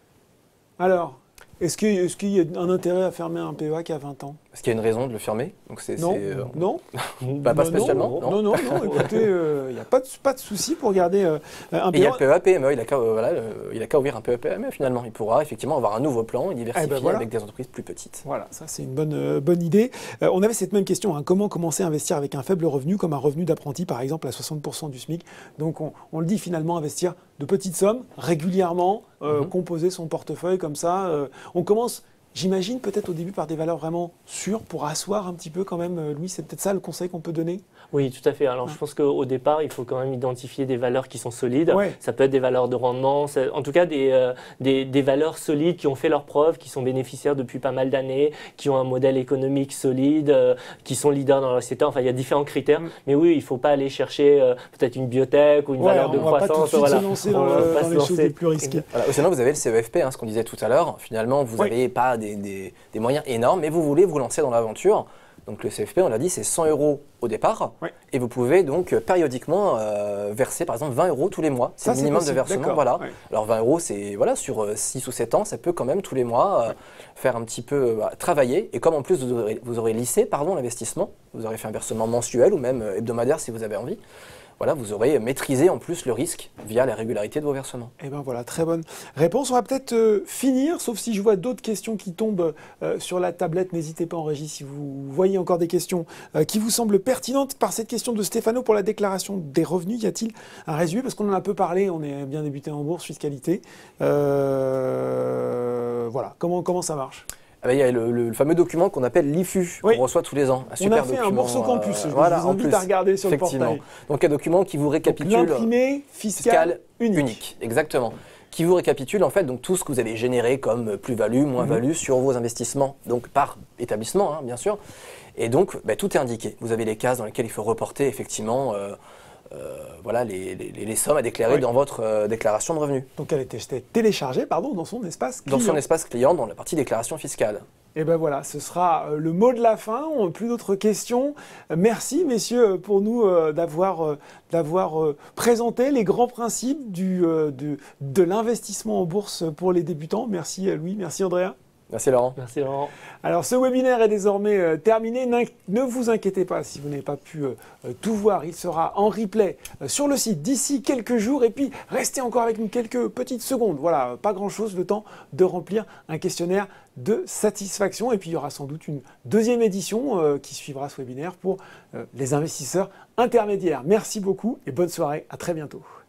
Alors, est-ce qu'il est qu'il y a un intérêt à fermer un P E A qui a vingt ans? Est-ce qu'il y a une raison de le fermer? Donc c'est, Non, c'est, euh, non. Bah, pas Non, spécialement, Non, non. non, non, non, écoutez, il n'y a pas de, pas de souci pour garder euh, un Et il y a P E A. le P E A P M E, il a qu'à euh, voilà, euh, il a qu'à ouvrir un P E A P M E finalement. Il pourra effectivement avoir un nouveau plan et diversifier Eh ben voilà. avec des entreprises plus petites. Voilà, ça c'est une bonne, euh, bonne idée. Euh, on avait cette même question, hein, comment commencer à investir avec un faible revenu, comme un revenu d'apprenti par exemple à soixante pour cent du SMIC. Donc on, on le dit finalement, investir de petites sommes régulièrement, euh, Mhm. composer son portefeuille comme ça. euh, on commence, j'imagine peut-être au début par des valeurs vraiment sûres pour asseoir un petit peu quand même. Euh, Louis, c'est peut-être ça le conseil qu'on peut donner? Oui, tout à fait. Alors, je pense qu'au départ, il faut quand même identifier des valeurs qui sont solides. Ouais. Ça peut être des valeurs de rendement, ça- en tout cas des, euh, des, des valeurs solides qui ont fait leurs preuves, qui sont bénéficiaires depuis pas mal d'années, qui ont un modèle économique solide, euh, qui sont leaders dans leur secteur. Enfin, il y a différents critères. Mm. Mais oui, il ne faut pas aller chercher euh, peut-être une biotech ou une Ouais, valeur de on va pas tout de croissance. suite voilà. se lancer dans, On va le- pas dans se les choses lancer. les plus risquées. Voilà. Ou sinon, vous avez le C E F P, hein, ce qu'on disait tout à l'heure. Finalement, vous Oui. n'avez pas des, des- des moyens énormes, mais vous voulez vous lancer dans l'aventure. Donc le C F P, on l'a dit, c'est cent euros au départ. Oui. Et vous pouvez donc euh, périodiquement euh, verser par exemple vingt euros tous les mois. C'est Ça, le minimum de possible, versement. d'accord, Voilà. ouais. Alors vingt euros, c'est voilà, sur euh, six ou sept ans, ça peut quand même tous les mois euh, faire un petit peu euh, bah, travailler. Et comme en plus vous aurez, vous aurez lissé pardon, l'investissement, vous aurez fait un versement mensuel ou même euh, hebdomadaire si vous avez envie. Voilà, vous aurez maîtrisé en plus le risque via la régularité de vos versements. Eh bien voilà, très bonne réponse. On va peut-être euh, finir, sauf si je vois d'autres questions qui tombent euh, sur la tablette. N'hésitez pas en régie si vous voyez encore des questions euh, qui vous semblent pertinentes. Par cette question de Stéphano pour la déclaration des revenus, y a-t-il un résumé? Parce qu'on en a un peu parlé, on est bien débuté en bourse, fiscalité. Euh, voilà, comment, comment ça marche? Ah ben, il y a le, le- le fameux document qu'on appelle l'I F U, Oui. qu'on reçoit tous les ans. Un On super a fait un document, Bourse au Campus, euh, je voilà, vous en invite plus, à regarder sur le effectivement. portail. Donc un document qui vous Donc, récapitule l'imprimé fiscal, fiscal unique. unique, exactement, qui vous récapitule en fait donc tout ce que vous avez généré comme plus-value, moins-value Mhm. sur vos investissements, donc par établissement hein, bien sûr. Et donc ben, tout est indiqué. Vous avez les cases dans lesquelles il faut reporter effectivement euh, euh, voilà, les, les- les sommes à déclarer Oui. dans votre euh, déclaration de revenus, Donc elle était téléchargée pardon, dans son espace client. dans son espace client, dans la partie déclaration fiscale. Et ben voilà, ce sera euh, le mot de la fin. On n'a plus d'autres questions. Euh, Merci, messieurs, pour nous euh, d'avoir euh, d'avoir euh, présenté les grands principes du, euh, de, de l'investissement en bourse pour les débutants. Merci, euh, Louis. Merci, Andrea. Merci Laurent. Merci Laurent. Alors, ce webinaire est désormais euh, terminé. N'in- Ne vous inquiétez pas si vous n'avez pas pu euh, euh, tout voir. Il sera en replay euh, sur le site d'ici quelques jours. Et puis, restez encore avec nous quelques petites secondes. Voilà, pas grand-chose, le temps de remplir un questionnaire de satisfaction. Et puis, il y aura sans doute une deuxième édition euh, qui suivra ce webinaire pour euh, les investisseurs intermédiaires. Merci beaucoup et bonne soirée. À très bientôt.